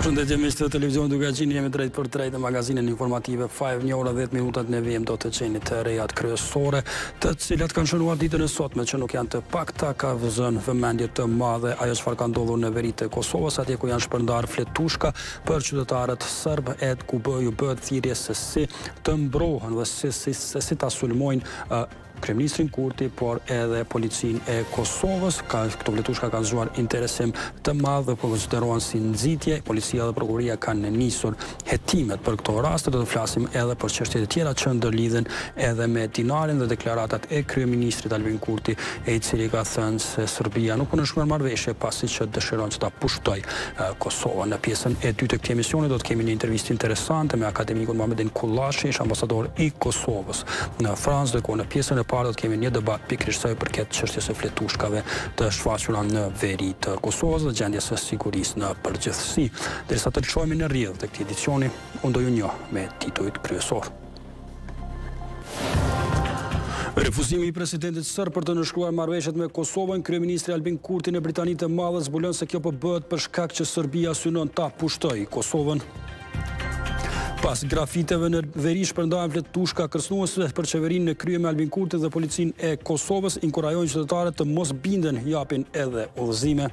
Përshëndetje miq të televizionit duke qenë jemi drejt për drejt në magazinën informative 5 një orë 10 minutat ne vijmë do të qeni të rejat kryesore të cilat kanë shënuar ditën e sotme që nuk janë të pakta ka vëzhgën vëmendje të madhe ajo çfarë ka ndodhur në veritë e Kosovës atje ku janë shpërndar fletushka për qytetarët serb ku bëhet thirrje se si të mbrohen dhe si ta sulmojnë kryeministrin Kurti, por edhe policinë e Kosovës. Këto fletushka kanë zgjuar interesim të madh dhe po konsiderohen si nxitje. Policia dhe prokuroria kanë nisur hetimet për këto raste. Do të flasim edhe për çështjet e tjera që ndërlidhen edhe me dinarin dhe deklaratat e kryeministrit Albin Kurti, i cili ka thënë se Serbia nuk punon shkuar marrëveshje pasi që dëshiron që ta pushtojë Kosovën. Në pjesën e dytë të këtij emisioni do të kemi një intervistë interesante me akademikun Muhamedin Kullashi, ish ambasador i Kosovës në Francë, dhe ku në pjesën e parë do të kemi një debat pikërisht sa i përket çështjes së fletushkave të shfaqura në veri të Kosovës dhe gjendjes së sigurisë në përgjithësi. Derisa të lëshohemi në rrjedhë të këtij edicioni, unë do ju njoh me titujt kryesor. Refuzimi i presidentit serb për të nënshkruar marrëveshjet me Kosovën, kryeministri Albin Kurti në Britaninë të Madhe zbulon se kjo po bëhet për shkak që Serbia synon ta pushtojë Kosovën. Pas grafiteve në veri shpërndahen fletushka kërcënuese për qeverinë në krye me Albin Kurti dhe policinë e Kosovës, inkurajojnë qytetarët të mos binden, japin edhe udhëzime.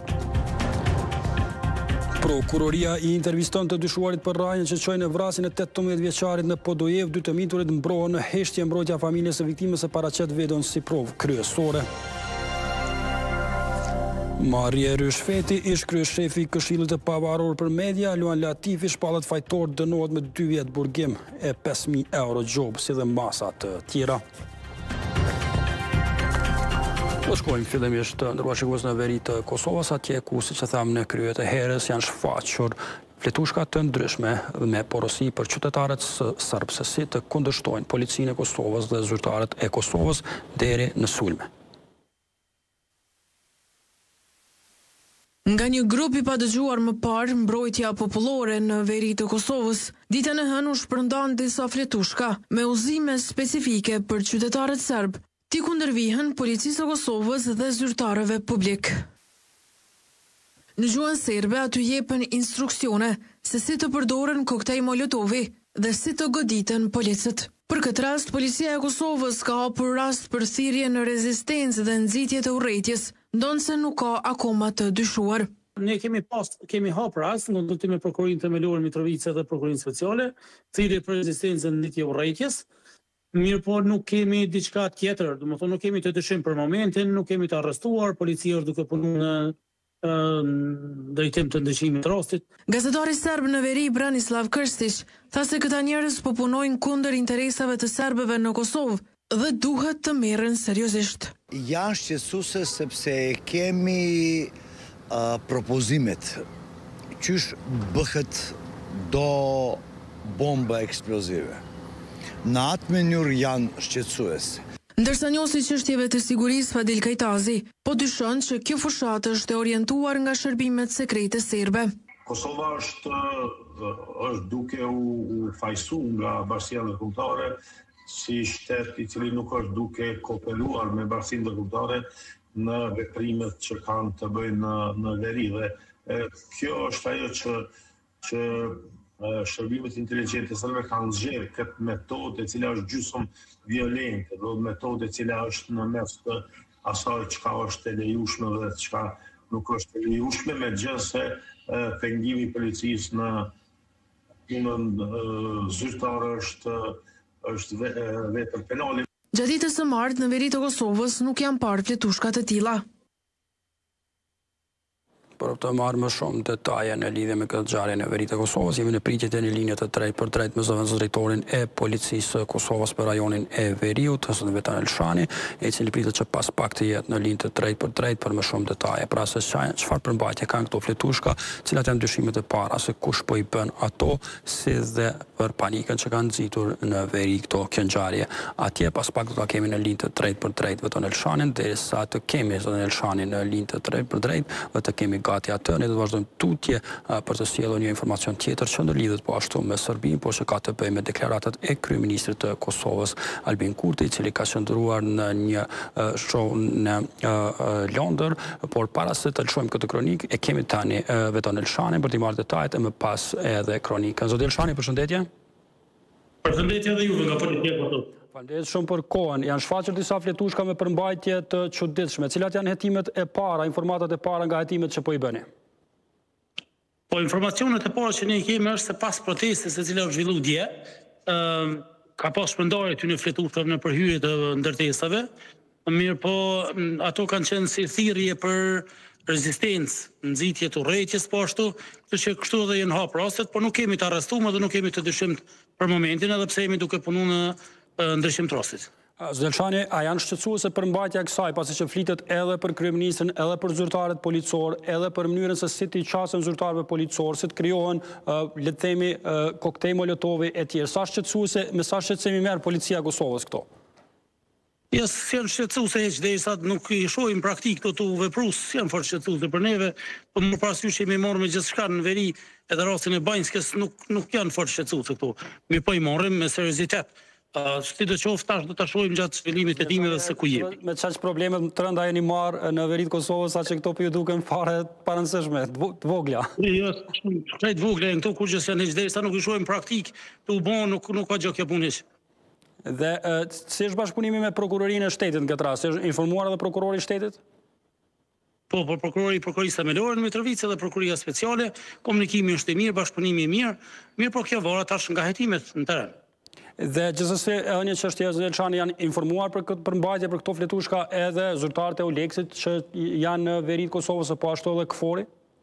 Prokuroria i interviston të dyshuarit për rrajën që çojnë në vrasjen e 18 vjeçarit në Podojev, dy të miturit mbrohen në heshtje mbrojtja familjes së viktimës e paraqet veten si provë kryesore. Marje Ryshfeti, ish kryeshefi i Këshillit të Pavarur për Media, Luan Latifi, shpallet fajtor dënohet me 2 vjet burgim e 5.000 euro gjob, si dhe masa të tjera. Do shkojmë fillimisht ndërkohë shikues në veri të Kosovës, atje ku, siç e thamë në kryet e herës, janë shfaqur fletushka të ndryshme me porosi për qytetarët serb se si të kundërshtojnë policinë e Kosovës dhe zyrtarët e Kosovës deri në sulme. Nga një grup i padëgjuar më parë, mbrojtja popullore në veri të Kosovës, ditën e hënë u shpërndan disa fletushka me udhëzime specifike për qytetarët serb, ti kundërvihen policisë së Kosovës dhe zyrtarëve publik. Në gjuhën serbe aty jepen instruksione se si të përdoren koktej Molotovi dhe si të goditen policët. Për këtë rast, policia e Kosovës ka hapur rast për thirrje në rezistencë dhe nxitje të urrëties, ndonse nuk ka akoma të dyshuar. Ne kemi hapur rast në ndërtim me prokurorinë themelore Mitrovica dhe prokurorinë speciale, thirrje për rezistencë dhe nxitje urrëties. Mirë, po nuk kemi diçka tjetër, domethënë nuk kemi të dëshim për momentin, nuk kemi të arrestuar, policia është duke punuar në drejtim të ndëshimit të rastit. Gazetari serb në veri Branislav Krstić tha se këta njerëz po punojnë kundër interesave të serbëve në Kosovë dhe duhet të merren seriozisht. Janë shqetësuese sepse kemi propozimet qysh bëhet do bomba eksplozive. Në atë mënyrë janë shqetësuese. Ndërsa njohësi çështjeve të sigurisë Fadil Kajtazi, po dyshon që kjo fushatë është e orientuar nga shërbimet sekrete serbe. Kosova është duke u fajsu nga Bashkia Ndërkombëtare si shtet i cili nuk është duke kooperuar me Bashkinë Ndërkombëtare në veprimet që kanë të bëjnë në veri dhe kjo është ajo që shërbimet inteligjente serbe kanë zgjedhur këtë metodë e cila është gjysmë violente, do metodë e cila është në mes të asaj çka është e lejueshme dhe çka nuk është e lejueshme, megjithëse pengimi i policisë në punën zyrtare është vetëm penale. Gjatë ditës së martë në veri të Kosovës nuk janë parë fletushka të tilla. Për të marrë më shumë detaje në lidhje me këtë ngjarje në veri të Kosovës, jemi në pritje të një linje të drejtë për drejtë me zëvendësdrejtorin e policisë së Kosovës për rajonin e Veriut, Vetan Elshani, i cili pritet që pas pak të jetë në linjë të drejtë për më shumë detaje. Pra se çfarë përmbajtje kanë këto fletushka, cilat janë dyshimet e para se kush po i bën ato, si dhe për panikën që kanë nxitur në veri këto ngjarje. Atje pas pak do ta kemi në linjë të drejtë për drejtë Vetan Elshanin, derisa të kemi Vetan Elshanin në linjë të drejtë për drejtë, do të kemi gati atë, ne do të vazhdojmë tutje për të sjellur një informacion tjetër që ndërlidhet po ashtu me Serbinë, por që ka të bëjë me deklaratat e kryeministrit të Kosovës Albin Kurti, i cili ka qëndruar në një show në Londër, por para se të lëshojmë këtë kronikë, e kemi tani veton Elshanin për t'i marrë detajet e më pas edhe kronikën. Zoti Elshani, përshëndetje. Përshëndetje edhe juve nga policia këtu. Faleminderit shumë për kohën. Janë shfaqur disa fletushka me përmbajtje të çuditshme. Cilat janë hetimet e para, informatat e para nga hetimet që po i bëni? Po informacionet e para që ne kemi është se pas protestës e cila u zhvillu dje, ka pas shpërndarje këtyre fletushkave në përhyrje të ndërtesave, mirë po ato kanë qenë si thirrje për rezistencë, nxitje të urrëties po ashtu, kështu edhe janë hap rastet, por nuk kemi të arrestuar dhe nuk kemi të dyshimt për momentin, edhe pse jemi duke punuar në ndryshim të rastit. Zoti Elshani, a janë shqetësuese përmbajtja e kësaj, pasi që flitet edhe për kryeministrin, edhe për zyrtarët policor, edhe për mënyrën se si t'i qasen zyrtarëve policor, si të krijohen, le të themi, koktej molotovi e tjerë. Sa shqetësuese, me sa shqetësimi merr policia e Kosovës këto? Ja, janë shqetësuese heq, derisa nuk i shohim praktik këto të veprus, janë fort shqetësuese për neve, por më parasysh jemi marrë me gjithçka në veri, edhe rastin e Banjskës nuk janë fort shqetësuese këto. Mi po i marrim me seriozitet. Si do qoftë tash do ta shohim gjatë zhvillimit të dimeve se ku jemi. Me çaq problemet të rënda jeni marrë në veritë Kosovës, saqë këto po ju duken fare të parëndësishme, të vogla. Jo, shumë të vogla janë këto kur që janë hiç derisa nuk i shohim praktik, të u bën nuk ka gjë kjo punë hiç. Dhe si është bashkëpunimi me prokurorinë e shtetit në këtë rast? Është informuar edhe prokurori i shtetit? Po, prokuroria themelore në Mitrovica dhe prokuroria speciale, komunikimi është i mirë, bashkëpunimi i mirë po kjo varet tash nga hetimet në teren. Dhe gjithsesi një çështje Zoti Elshani, janë informuar për këtë përmbajtje, për këto fletushka edhe zyrtarët e Oleksit që janë në veri të Kosovës, po ashtu edhe KFOR-i?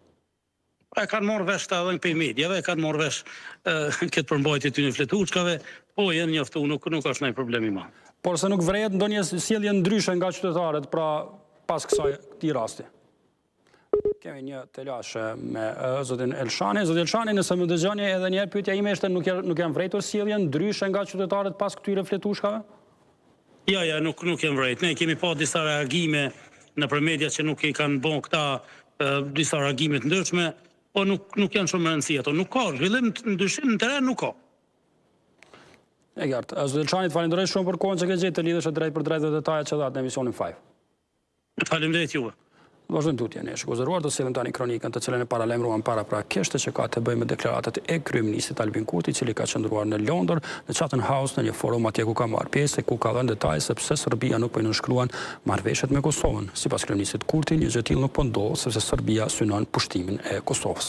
E kanë marrë vesh edhe në medjave, kanë marrë vesh këtë përmbajtje të fletushkave, po janë njoftuar, nuk është ndonjë problem i madh. Por se nuk vrehet ndonjë sjellje ndryshe nga qytetarët pra pas këtij rasti. Kemi një telashe me zotin Elshani. Zoti Elshani, nëse më dëgjoni edhe një herë, pyetja ime ishte nuk janë vretur sjellje ndryshe nga qytetarët pas këtyre fletushkave? Ja, nuk janë vretur. Ne kemi pa disa reagime nëpër media që nuk i kanë bën këta disa reagime të ndryshme, po nuk janë shumë rëndësi ato. Nuk ka zhvillim ndryshim në teren, nuk ka. E qartë. Zoti Elshani, të falenderoj shumë për kohën që ke gjetë të lidhesh drejt për drejt dhe detajet që dhat në emisionin 5. Faleminderit juve. Vazhdojmë tutje ne, shikuesëruar, do sillim tani kronikën të cilën e paralajmëruam paraprakisht që ka të bëjë me deklaratat e kryeministit Albin Kurti, i cili ka qëndruar në Londër, në Chatham House, në një forum atje ku ka marrë pjesë e ku ka dhënë detaje se pse Serbia nuk po i nënshkruan marrëveshjet me Kosovën. Sipas kryeministit Kurti, një gjë e tillë nuk po ndodh sepse Serbia synon pushtimin e Kosovës.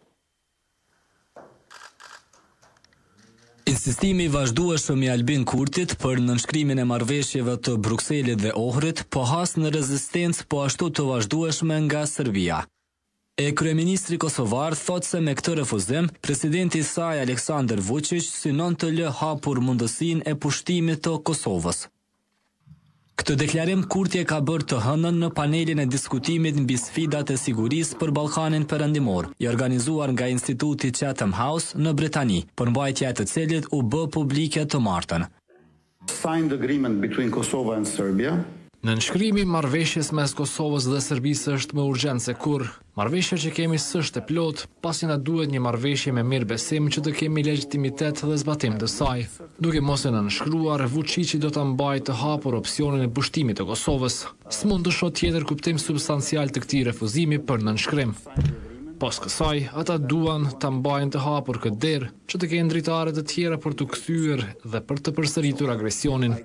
Insistimi i vazhdueshëm i Albin Kurtit për nënshkrimin e marrëveshjeve të Brukselit dhe Ohrit po has në rezistencë po ashtu të vazhdueshme nga Serbia. Kryeministri kosovar thot se me këtë refuzim, presidenti i saj Aleksandar Vučić synon të lë hapur mundësinë e pushtimit të Kosovës. Këtë deklarim Kurti e ka bërë të hënën në panelin e diskutimit mbi sfidat e sigurisë për Ballkanin Perëndimor, i organizuar nga Instituti Chatham House në Britani, përmbajtja e të cilit u bë publike të martën. Signed agreement between Kosovo and Serbia. Nënshkrimi i marrëveshjes mes Kosovës dhe Serbisë është më urgjent se kur. Marrëveshja që kemi s'është e plot, pasi na duhet një marrëveshje me mirëbesim që të kemi legitimitet dhe zbatim të saj. Duke mos e nënshkruar, Vučići do ta mbajë të hapur opsionin e pushtimit të Kosovës. S'mund të shoh tjetër kuptim substancial të këtij refuzimi për nënshkrim. Pas kësaj, ata duan ta mbajnë të hapur këtë derë që të kenë dritare të tjera për të kthyer dhe për të përsëritur agresionin.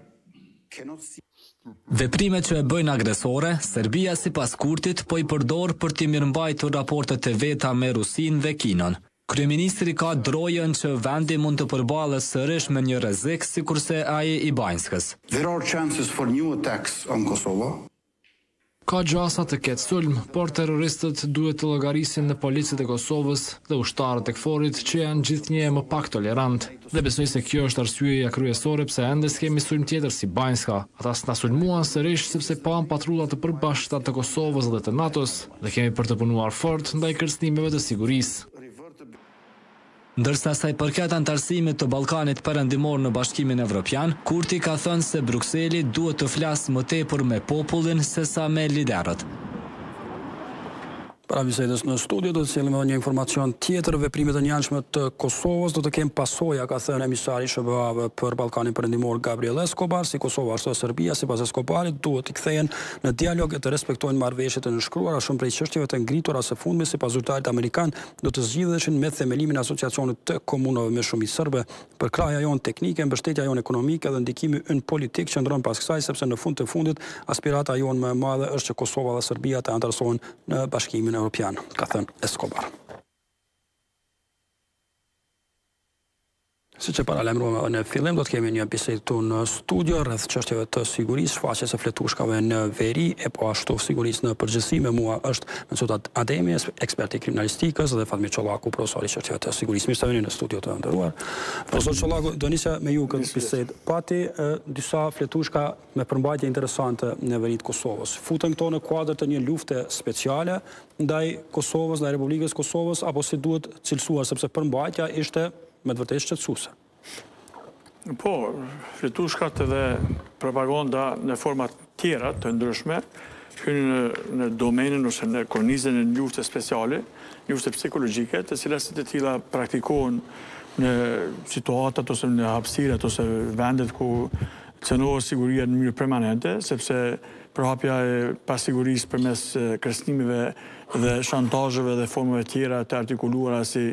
Veprimet që e bëjnë agresore, Serbia sipas Kurtit po i përdor për t'i mirëmbajtur raportet e veta me Rusinë dhe Kinën. Kryeministri ka drojën që vendi mund të përballet sërish me një rrezik sikurse ai i Banjskës. There are chances for new attacks on Kosovo. Ka gjasa të ketë sulm, por terroristët duhet të llogarisin në policët e Kosovës dhe ushtarët e KFOR-it që janë gjithnjë më pak tolerant. Dhe besoj se kjo është arsyeja kryesore pse ende s'kemi sulm tjetër si Banjska. Ata s'na sulmuan sërish sepse pam patrullat të përbashkëta të Kosovës dhe të NATO-s dhe kemi për të punuar fort ndaj kërcënimeve të sigurisë. Ndërsa sa i përket antarësimit të Ballkanit Perëndimor në Bashkimin Evropian, Kurti ka thënë se Brukseli duhet të flasë më tepër me popullin sesa me liderët. Para bisedës në studio do të sillim edhe një informacion tjetër. Veprimet e njanshme të Kosovës do të kenë pasoja, ka thënë emisari i SBA-ve për Ballkanin Perëndimor Gabriel Escobar. Si Kosova ashtu edhe Serbia, sipas Escobarit, duhet të kthehen në dialog e të respektojnë marrëveshjet e nënshkruara. Shumë prej çështjeve të ngritura së fundmi sipas zyrtarit amerikan do të zgjidheshin me themelimin e asociacionit të komunave me shumicë serbe. Për krahja jonë teknike, mbështetja jonë ekonomike dhe ndikimi ynë politik qëndron pas kësaj, sepse në fund të fundit aspirata jonë më e madhe është që Kosova dhe Serbia të antarësohen në Bashkimin Europian, ka thënë Escobar. Si që paralajmëruam në fillim, do të kemi një bisedë këtu në studio rreth çështjeve të sigurisë, shfaqjes së fletushkave në veri e po ashtu sigurisë në përgjithësi. Me mua është Mesut Ademi, ekspert i kriminalistikës, dhe Fatmir Çollaku, profesor i çështjeve të sigurisë. Mirë se vini në studio të nderuar. Profesor Çollaku, do nisja me ju këtë bisedë. Pati disa fletushka me përmbajtje interesante në veritë Kosovës. Futen këto në kuadër të një lufte speciale ndaj Kosovës, ndaj Republikës Kosovës, apo si duhet cilësuar, sepse përmbajtja ishte me të vërtetë shqetësuese. Po, fletushkat edhe propaganda në forma tjera të ndryshme hynë në domenën ose në kornizën e lufte speciale, lufte psikologjike, të cilat të tilla praktikohen në situatat ose në hapësirat ose vendet ku cënohet siguria në mënyrë permanente, sepse përhapja e pasigurisë përmes kërcënimeve dhe shantazheve dhe formave tjera të artikuluara si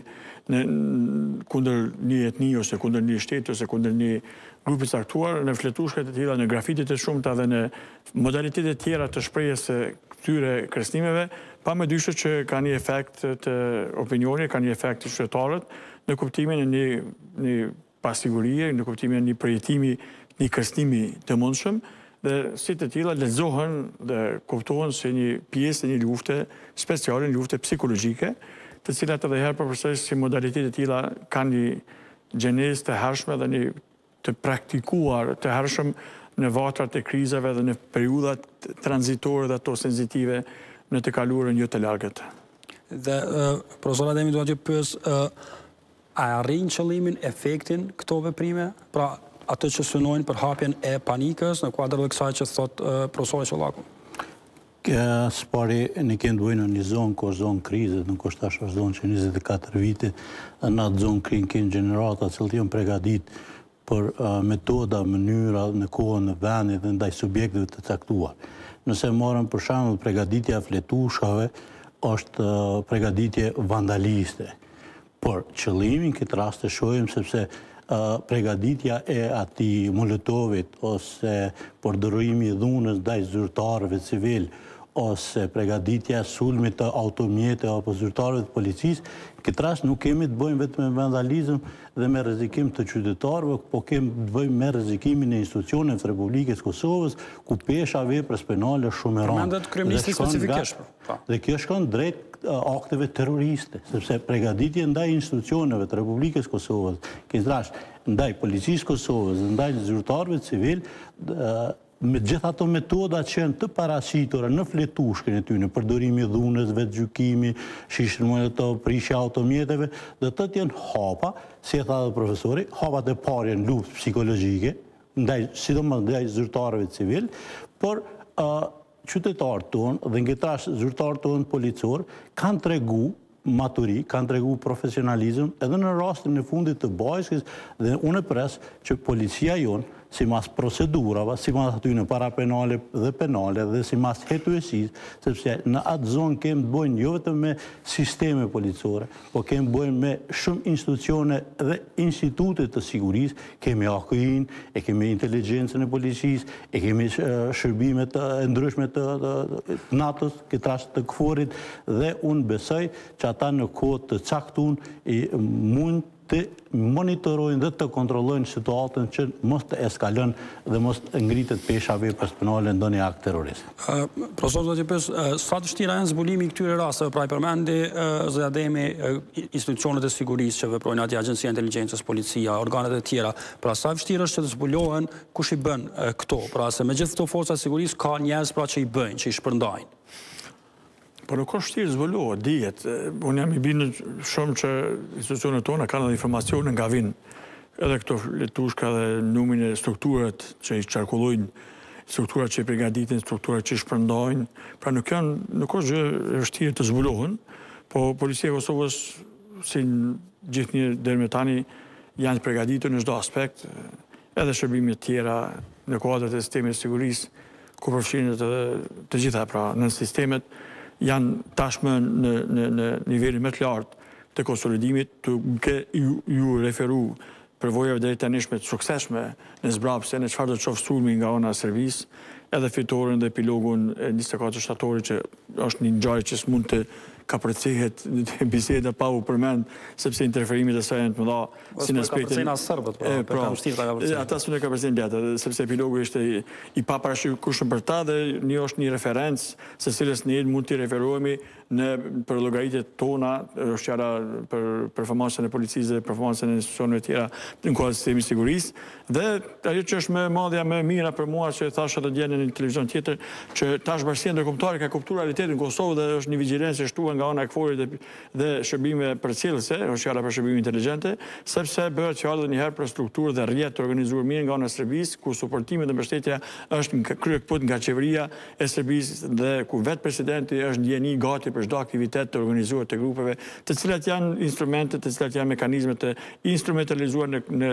kundër një etni ose kundër një shteti ose kundër një grupi caktuar, në fletushkat e tilla, në grafitit e shumta dhe në modalitetet tjera të shprehjes së këtyre kërcënimeve, pa më dyshë që ka një efekt të opinionit, ka një efekt të qytetarët në kuptimin e një pasigurie, në kuptimin e një përjetimi, një kërcënimi të mundshëm, dhe si të tilla lexohen dhe kuptohen si një pjesë e një lufte speciale, një lufte psikologjike, të cilat edhe herë përpërsërisht si modalitetet e tilla kanë një gjenezë të hershme dhe një të praktikuar të hershëm në vatrat e krizave dhe në periudhat tranzitore dhe ato sensitive në të kaluarën jo të largët. Dhe profesor Ademi do të pyes, a arrin qëllimin, efektin këto veprime? Pra atë që synojnë për hapjen e panikës në kuadër të kësaj që thot profesori Çollaku? Së pari ne kemë të bëjmë në një zonë ku është zonë krizet, nuk është tash është zonë që 24 vite, në atë zonë krinë kemë gjenerata që të janë përgatit për metoda, mënyra në kohën në vendit dhe ndaj subjekteve të caktuar. Nëse marrëm për shembull përgatitja e fletushkave, është përgatitje vandaliste. Por qëllimi në këtë rast të shohim sepse përgatitja e atij Molotovit ose përdorimi i dhunës ndaj zyrtarëve civil ose përgatitja e sulmit të automjete apo zyrtarëve të policisë, këtë rast nuk kemi të bëjmë vetëm me vandalizëm dhe me rrezikim të qytetarëve, po kemi të bëjmë me rrezikimin e institucioneve të Republikës Kosovës, ku pesha veprës penale shumë e rëndë. Përmendet kryeministri specifikisht. Dhe kjo shkon drejt akteve terroriste, sepse përgatitje ndaj institucioneve të Republikës Kosovës, ndaj policisë Kosovës, ndaj zyrtarëve civil, me gjitha ato metoda që janë të paraqitura në fletushkën e tyre, përdorimi i dhunës, vetgjykimi, shishën molotov, prishja automjeteve, dhe të janë hapa, si e tha dhe profesori, hapat e parë janë luftë psikologjike, sidomos ndaj zyrtarëve civil, por qytetarët tonë dhe në këtë rast zyrtarët tonë policor kanë tregu maturi, kanë tregu profesionalizëm edhe në rastin e fundit të bajskës, dhe unë pres që policia jonë si mas procedurave, si mas aty në para penale dhe penale, dhe si mas hetuesis, sepse në atë zonë kemë të bojnë jo vetëm me sisteme policore, po kemë bojnë me shumë institucione dhe institutet të sigurisë, kemi AKI-n, e kemi inteligencën e policisë, e kemi shërbimet të ndryshme të NATO-s, këtë rast të KFOR-it, dhe unë besoj që ata në kohë të caktun mund të monitorojnë dhe të kontrollojnë situatën që mos të eskalon dhe mos të ngritet pesha veprës penale ndonjë akt terrorist. Profesor, do të pyes, sa të vështira janë zbulimi i këtyre rasteve? Pra i përmendi zë Ademi institucionet e sigurisë që veprojnë atje, agjencia inteligjencës, policia, organet e tjera. Pra sa vështirë është që të zbulohen kush i bën këto? Pra se me gjithë këto forca të sigurisë ka njerëz pra që i bëjnë, që i shpërndajnë. Por nuk është vështirë zbulohet, dihet. Unë jam i bindur shumë që institucionet tona kanë edhe informacione nga vinë edhe këto fletushka dhe numrin e strukturat që i qarkullojnë struktura që përgatitin, struktura që shpërndajnë. Pra nuk është gjë e vështirë të zbulohen, po policia e Kosovës, si gjithë një deri më tani, janë të përgatitur në çdo aspekt, edhe shërbimet tjera në kuadrat e sistemit sigurisë, ku përfshihen të gjitha, pra në sistemet janë tashmë në nivelin më të lartë të konsolidimit, duke ju referu përvojave deri tanishme të suksesshme në zbrapse në çfarë do të qoftë sulmi nga ana e Serbisë, edhe fitoren dhe epilogun e 24 shtatorit që është një ngjarje që s'mund të kapërcehet biseda pa u përmend, sepse interferimet e saj janë të mëdha si në aspektin ata s'u kapërcejnë lehtë, sepse epilogu ishte i paparashikueshëm për ta dhe është një referencë se cilës ne mund t'i referohemi për llogaritjet tona, është qara për performancën e policisë dhe performancën e institucioneve tjera në kuadër të sistemit sigurisë. Dhe ajo që është më e madhja më e mira për mua që thash edhe dje në një televizion tjetër, që tash Bashkia Ndërkombëtare ka kuptuar realitetin në Kosovë dhe është një vigjilencë e shtuar nga ana e KFOR-it dhe shërbime përcjellëse, është qara për shërbime inteligjente, sepse bëhet fjalë edhe një herë për strukturë dhe rrjet të organizuar mirë nga ana e Serbisë, ku suportimi dhe mbështetja është kryekëputh nga qeveria e Serbisë dhe ku vetë presidenti është ndjeni gati për çdo aktivitet të organizuar të grupeve, të cilat janë instrumente, të cilat janë mekanizme të instrumentalizuar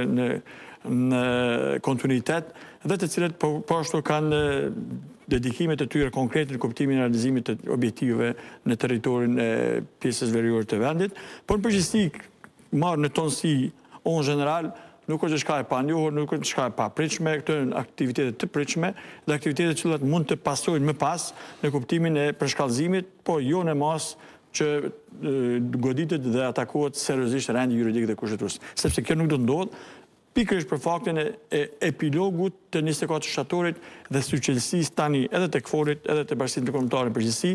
në kontinuitet dhe të cilat po ashtu kanë dedikimet e tyre konkrete në kuptimin e realizimit të objektiveve në territorin e pjesës veriore të vendit, por në përgjithësi marrë në tonësi en general nuk është diçka e panjohur, nuk është diçka e papritshme, këto janë aktivitete të pritshme dhe aktivitete që mund të pasojnë më pas në kuptimin e përshkallëzimit, po jo në mas që goditet dhe atakohet seriozisht rendi juridik dhe kushtetues. Sepse kjo nuk do të ndodhë pikërisht për faktin e epilogut të 24 shtatorit dhe suqelësisë tani edhe të KFOR-it, edhe të Bashkisë Ndërkombëtare në përgjithësi,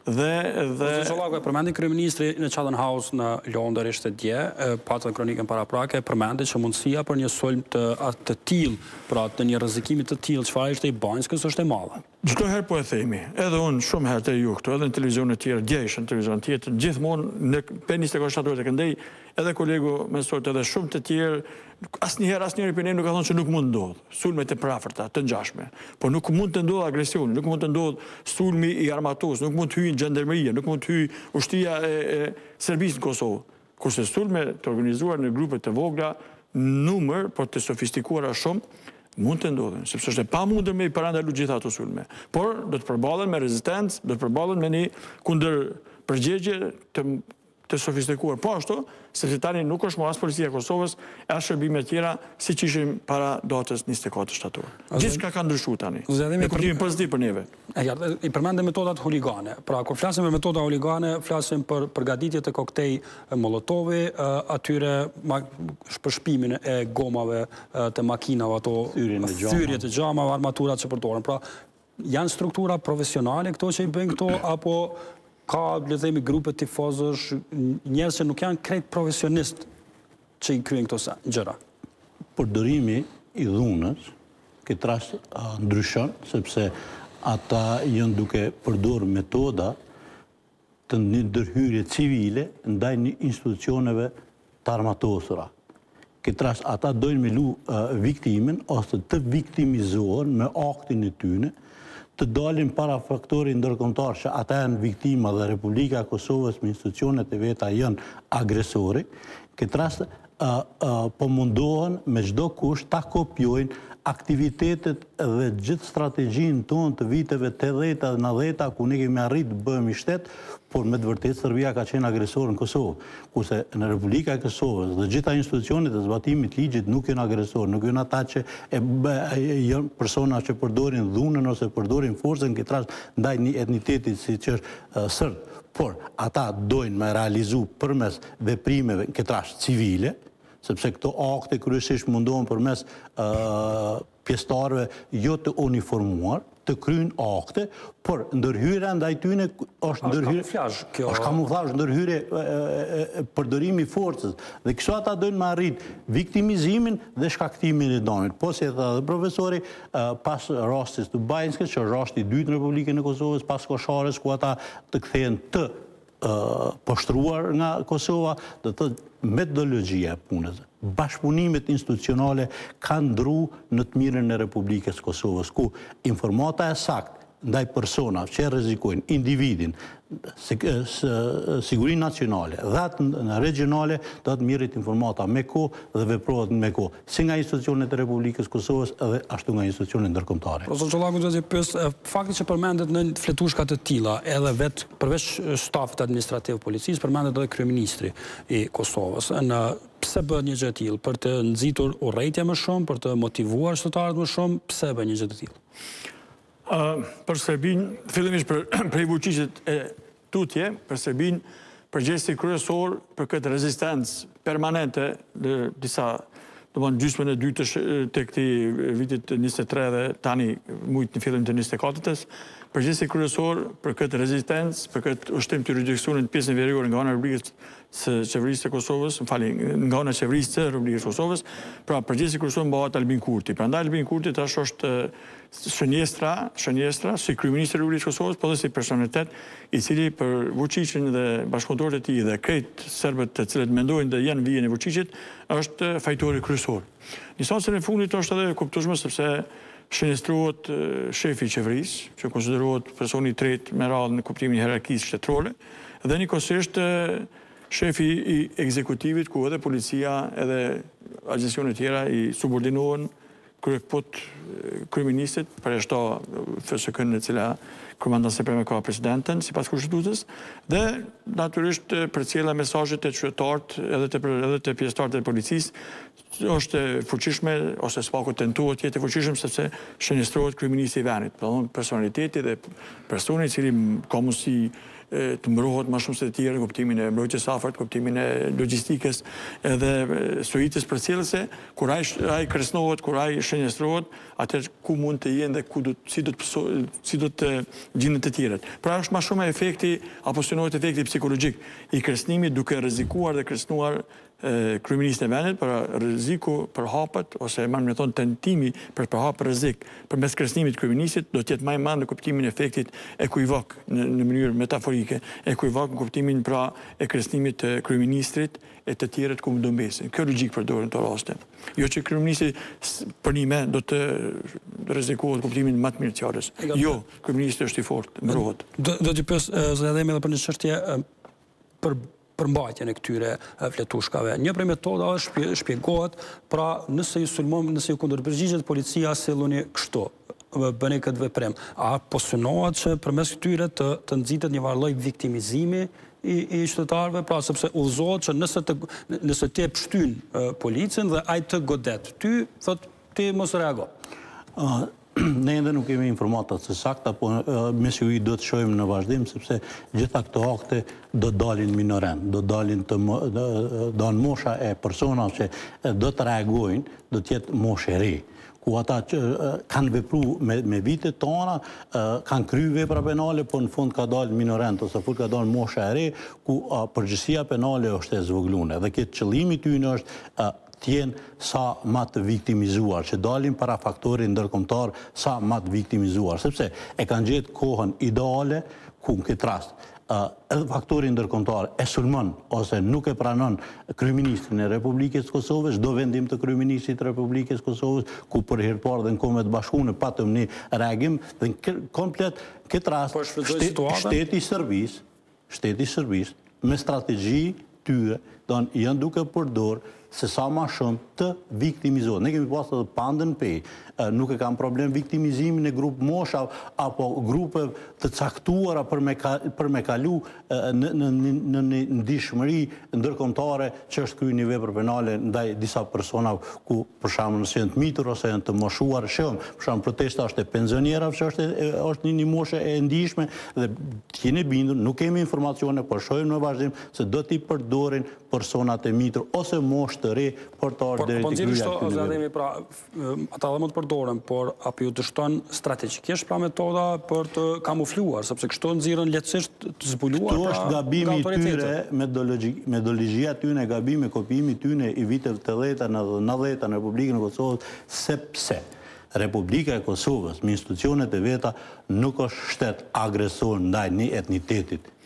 dhe Zollaku e përmendi kryeministri në Chatham House në Londër ishte dje, patën kronikën paraprake, përmendi që mundësia për një sulm të tillë, pra të një rrezikimi të tillë, çfarë ishte i Banjskës, është e madhe. Çdo herë po e themi, edhe unë shumë herë te ju këtu, edhe në televizionet tjera, dje isha në televizion tjetër, gjithmonë në 24 shtatorit e këndej, edhe kolegu Mesot edhe shumë të tjerë, asnjëri për ne nuk ka thënë që nuk mund të ndodhë, sulmet e prafërta, të ngjashme, por nuk mund të ndodhë agresioni, nuk mund të ndodhë sulmi i armatos, nuk mund të hyjë gjendarmeria, nuk mund të hyjë ushtria e Serbisë në Kosovë, kurse sulme të organizuar në grupe të vogla, numër, por të sofistikuara shumë, mund të ndodhen, sepse është e pamundur me i parandalu gjitha ato sulme. Por do të përballen me rezistencë, do të përballen me një kundër përgjigje të sofistikuar. Po ashtu, sepse tani nuk është më as policia e Kosovës, as shërbime tjera, siç ishim para datës 24 shtator. Gjithçka ka ndryshuar tani. Ne kuptimin pozitiv për neve. I përmendë metodat huligane. Pra, kur flasim për metoda huligane, flasim për përgatitjet e koktej Molotovi, atyre për shpimin e gomave të makinave, ato thyrje të xhamave, armaturat që përdoren. Pra, janë struktura profesionale këto që i bëjnë këto, apo ka, le themi, grupe tifozësh, njerëz që nuk janë krejt profesionist që i kryejnë këto gjëra? Përdorimi i dhunës, këtë rast ndryshon, sepse ata janë duke përdorur metoda të një ndërhyrje civile ndaj një institucioneve të armatosura. Këtë rast ata dojnë me lu viktimin ose të viktimizohen me aktin e tyne, të dalin para faktori ndërkombëtar që ata janë viktima dhe Republika e Kosovës me institucionet e veta janë agresori. Këtë rast po mundohen me çdo kusht ta kopjojnë aktivitetet dhe gjithë strategjinë tonë të viteve 80 dhe 90 ku ne kemi arritë të bëhemi shtet, por me të vërtetë Serbia ka qenë agresor në Kosovë. Kurse në Republika e Kosovës dhe gjitha institucionet e zbatimit ligjit nuk janë agresor, nuk janë ata që janë persona që përdorin dhunën ose përdorin forcën këtë rast ndaj një etniteti siç është sërb. Por ata dojnë me realizu përmes veprimeve këtë rast civile, sepse këto akte kryesisht mundohen përmes pjesëtarëve jo të uniformuar, të kryejnë akte, por ndërhyrja ndaj tyne është ndërhyrje. Është kamuflazh, ndërhyrje përdorimi i forcës. Dhe kështu ata dojnë me arrit viktimizimin dhe shkaktimin e danit. Po si e tha dhe profesori, pas rastit të Banjskës, që është rasti i dytë në Republikën e Kosovës, pas Kosharës, ku ata të kthehen të poshtruar nga Kosova, dhe të metodologjia e punës, bashkëpunimet institucionale kanë ndru në të mirën e Republikës Kosovës, ku informata e sakt ndaj persona që rrezikojnë individin, sigurinë nacionale dhe atë regionale, do të mirët informata me kohë dhe veprohet me kohë, si nga institucionet e Republikës Kosovës dhe ashtu nga institucionet ndërkombëtare. Profesor Çollaku, fakti që përmendet në fletushka të tilla, edhe vetë përveç stafit administrativ policisë, përmendet edhe kryeministri i Kosovës. Pse bëhet një gjë e tillë? Për të nxitur urrëtia më shumë, për të motivuar qytetarët më shumë, pse bëhet një gjë e tillë? Për Serbinë, fillimisht për fuqishit e tutje, për Serbinë, përgjegjësi kryesor për këtë rezistencë permanente në disa, domethënë gjysmën e dytë të këtij vitit 23 dhe tani mujt në fillim të 24-s, përgjegjësi kryesor për këtë rezistencë, për këtë ushtim të jurisdiksionit pjesën veriore nga ana e Republikës së Qeverisë së Kosovës, nga ana e Qeverisë së Republikës së Kosovës, pra përgjegjësi kryesor mbahet Albin Kurti. Prandaj Albin Kurti tash është shënjestra si kryeministri i Republikës së Kosovës, po dhe si personalitet i cili për Vučićin dhe bashkëpunëtorët e tij dhe krejt serbët të cilët mendojnë dhe janë vijën e Vučićit, është fajtori kryesor. Në instancën e fundit është edhe kuptueshme sepse shënjestrohet shefi i qeverisë, që konsiderohet personi i tretë me radhë në kuptimin e hierarkisë shtetërore, dhe njëkohësisht shefi i ekzekutivit, ku edhe policia edhe agjencionet tjera i subordinohen kryeministit, përjashto FSK-n e cila Komandant Supreme ka presidenten, sipas kushtetutës, dhe natyrisht përcjellja e mesazhet e qytetarët edhe të pjesëtarët e policisë është fuqishme ose s'paku tentuar të jetë fuqishëm sepse shënjestrohet kryeministri i vendit, personaliteti dhe personi i cili ka mundësi të mbrohet më shumë se të tjerë në kuptimin e mbrojtjes afërt, kuptimin e logjistikës edhe sojitës përcjellëse, kur ai kresnohet, kur ai shënjestrohet, atëherë ku mund të jenë dhe si do të gjenden të tjerët. Pra është më shumë efekti apo synohet efekti psikologjik i kresnimit duke rrezikuar dhe kresnuar kryeministin e vendit për rreziku për hapet ose më thonë tentimi për të hapur rrezik përmes kresnimit të kryeministit do të jetë më i madh në kuptimin e efektit ekuivok në mënyrë metaforike, ekuivok në kuptimin pra e kresnimit të kryeministrit e të tjerët ku do mbesin. Kjo logjik përdoren në të raste. Jo që kryeministri për një do të rrezikohet kuptimin më të mirë të fjalës. Jo, kryeministri është i fortë, mbrohet. Do të pyes zëdhem edhe për një çështje për përmbajtjen e këtyre fletushkave. Një prej metoda është shpjegohet, pra nëse ju sulmon, nëse ju kundërpërgjigjet policia silluni kështu, bëni këtë veprim. A po synohet që përmes këtyre të nxitet një lloj viktimizimi i qytetarëve, pra sepse udhëzohet që nëse ti e pshtyn policin dhe ai të godet, ty thot ti mos reago. Ne ende nuk kemi informata të sakta, po mes ju i do të shohim në vazhdim, sepse gjitha këto akte do dalin minoren, do në mosha e persona që do të reagojnë, do t'jetë moshe re, ku ata që kanë vepru me vitet tona, kanë kry vepra penale, po në fund ka dalë minorent, ose fund ka dalë mosha e re, ku përgjësia penale është e zvogëlune. Dhe këtë qëllimi tyne është tjenë sa ma të viktimizuar, që dalin para faktorit ndërkombëtar sa ma të viktimizuar, sepse e kanë gjetë kohën ideale ku në këtë rast edhe faktori ndërkombëtar e sulmon ose nuk e pranon kryeministrin e Republikës së Kosovës, çdo vendim të kryeministrit të Republikës së Kosovës, ku për herë parë dhe në Kombet Bashkuara patëm një reagim dhe komplet këtë rast shteti i Serbisë me strategji tyre janë duke përdor se sa ma shumë të viktimizohet. Ne kemi pasur edhe pandën pej, nuk e kam problem viktimizimin e grup mosha apo grupe të caktuara për me kalu në ndihmëri ndërkombëtare që është kryer një vepër penale ndaj disa persona ku për shembull nëse janë të mitur ose janë të moshuar shumë, për shembull protesta është e pensionierave që është një moshë e ndihshme dhe jeni bindur, nuk kemi informacione, por shohim në vazhdim se do t'i përdorin personat e mitur ose moshë të re për të ardhur deri te kryerja. Pra, ata dhe mund të përdoren, por apo ju dështon strategjikisht pra metoda për të kamufluar, sepse kështu nxirren lehtësisht të zbuluar. Kto është gabimi i tyre, metodologjia tyre, gabimi, kopimi tyre i viteve të 80-ta dhe 90-ta në Republikën e Kosovës, sepse Republika e Kosovës me institucionet e veta nuk është shtet agresor ndaj një etnitetit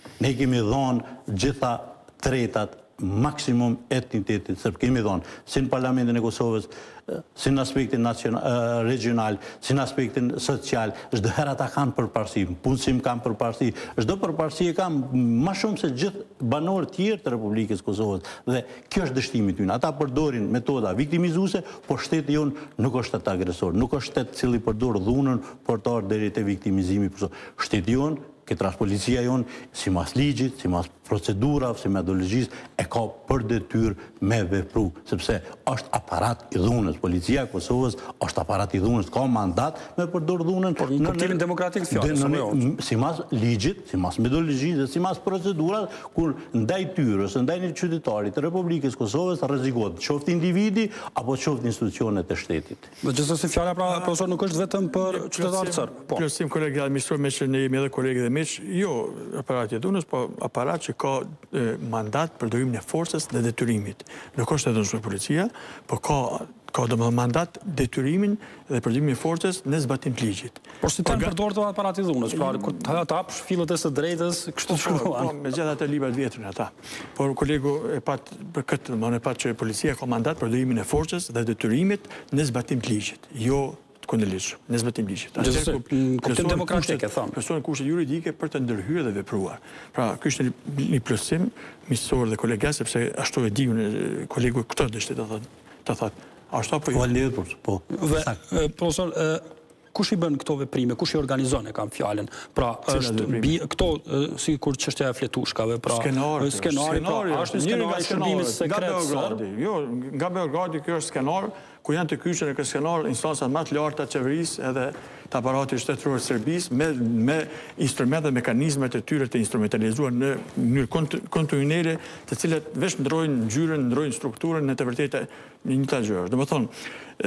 Ne kemi dhënë gjitha tretat maksimum etnitetit sërb. Kemi dhënë si në Parlamentin e Kosovës, si në aspektin regional, si në aspektin social, çdo herë ata kanë përparësi, punësim kanë përparësi, çdo përparësi e kanë më shumë se gjithë banorët tjerë të Republikës Kosovës. Dhe kjo është dështimi tyre. Ata përdorin metoda viktimizuese, por shteti jonë nuk është shtet agresor, nuk është shtet cili përdor dhunën për të ardhur deri te viktimizimi. Shteti jonë, këtë policia jonë, si mas ligjit, si mas procedura, si metodologjisë, e ka për detyrë me vepru, sepse është aparat i dhunës. Policia e Kosovës është aparat i dhunës, ka mandat me përdor dhunën. Por në kuptimin demokratik fjalës, si mas ligjit, si mas metodologjisë, si mas procedura, kur ndaj tyrës, ndaj një qytetarit të Republikës Kosovës rrezikohet qoftë individi apo qoftë institucionet e shtetit. Gjithsesi fjala pra profesor nuk është vetëm për qytetarët serb. Plotësim kolega administrator me që ne jemi edhe kolegë dhe miq, jo aparati i dhunës, po aparat që ka mandat për dorimin e forcës dhe detyrimit. Nuk është edhe shumë policia, po ka domethënë mandat detyrimin dhe përdorimin e forcës në zbatim të ligjit. Por si të përdor të aparati i dhunës, pra kur ta hapsh fillët e së drejtës, kështu shkruan. Me gjithë ato librat vjetrin ata. Por kolegu e pat për këtë, domethënë e pat që policia ka mandat për dorimin e forcës dhe detyrimit në zbatim të ligjit. Jo kundërligjshëm, në zbatim ligjit. Kuptim demokratik e thonë. Personin kushtet juridike për të ndërhyrë dhe vepruar. Pra, ky është një plusim miqësor dhe kolega, sepse ashtu e diun kolegu këtë dështe të thotë. Ashtu apo jo? Po. Profesor, kush i bën këto veprime, kush i organizon e kam fjalën? Pra, është këto sikur çështja e fletushkave, pra skenari, është skenari shërbimit sekret. Jo, nga Beogradi kjo është skenar ku janë të kyçur në këtë skenar instancat më të larta të qeverisë edhe të aparatit shtetëror të Serbisë me instrumente dhe mekanizmet e tyre të instrumentalizuar në mënyrë kontinuere, të cilat veç ndrojnë ngjyrën, ndrojnë strukturën në të vërtetë një të gjë. Domethënë,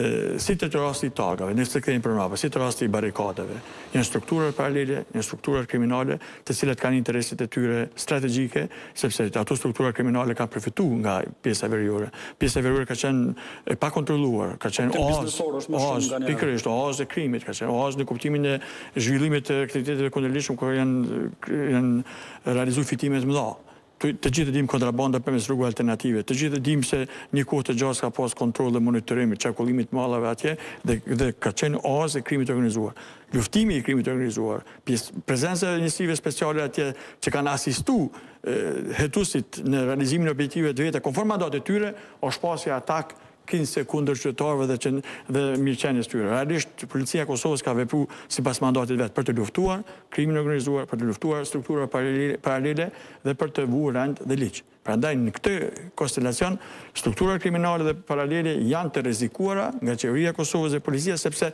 si të rasti i tagave, ne se kemi për mbrapa, si të rasti i barikadave, janë struktura paralele, janë struktura kriminale, të cilat kanë interesit e tyre strategjike, sepse ato struktura kriminale kanë përfituar nga pjesa veriore. Pjesa veriore ka qenë e pakontrolluar, ka qenë pikërisht oazë e krimit, ka qenë oazë në kuptimin e zhvillimit të aktiviteteve kundërligjshme kur janë realizuar fitime të mëdha. Të gjithë dim kontrabanda përmes rrugëve alternative, të gjithë dim se një kohë të gjatë ka pas kontroll dhe monitorim i çarkullimit të mallave atje dhe ka qenë oazë e krimit të organizuar. Luftimi i krimit të organizuar, prezenca e njësive speciale atje që kanë asistuar hetuesit në realizimin e objektiveve të veta konform mandatit të tyre, është pasur atak kinse kundër qytetarëve dhe mirëqenies tyre. Realisht policia e Kosovës ka vepruar sipas mandatit vet për të luftuar krimin e organizuar, për të luftuar struktura paralele dhe për të vuar rend dhe ligj. Prandaj në këtë konstelacion strukturat kriminale dhe paralele janë të rrezikuara nga qeveria e Kosovës dhe policia sepse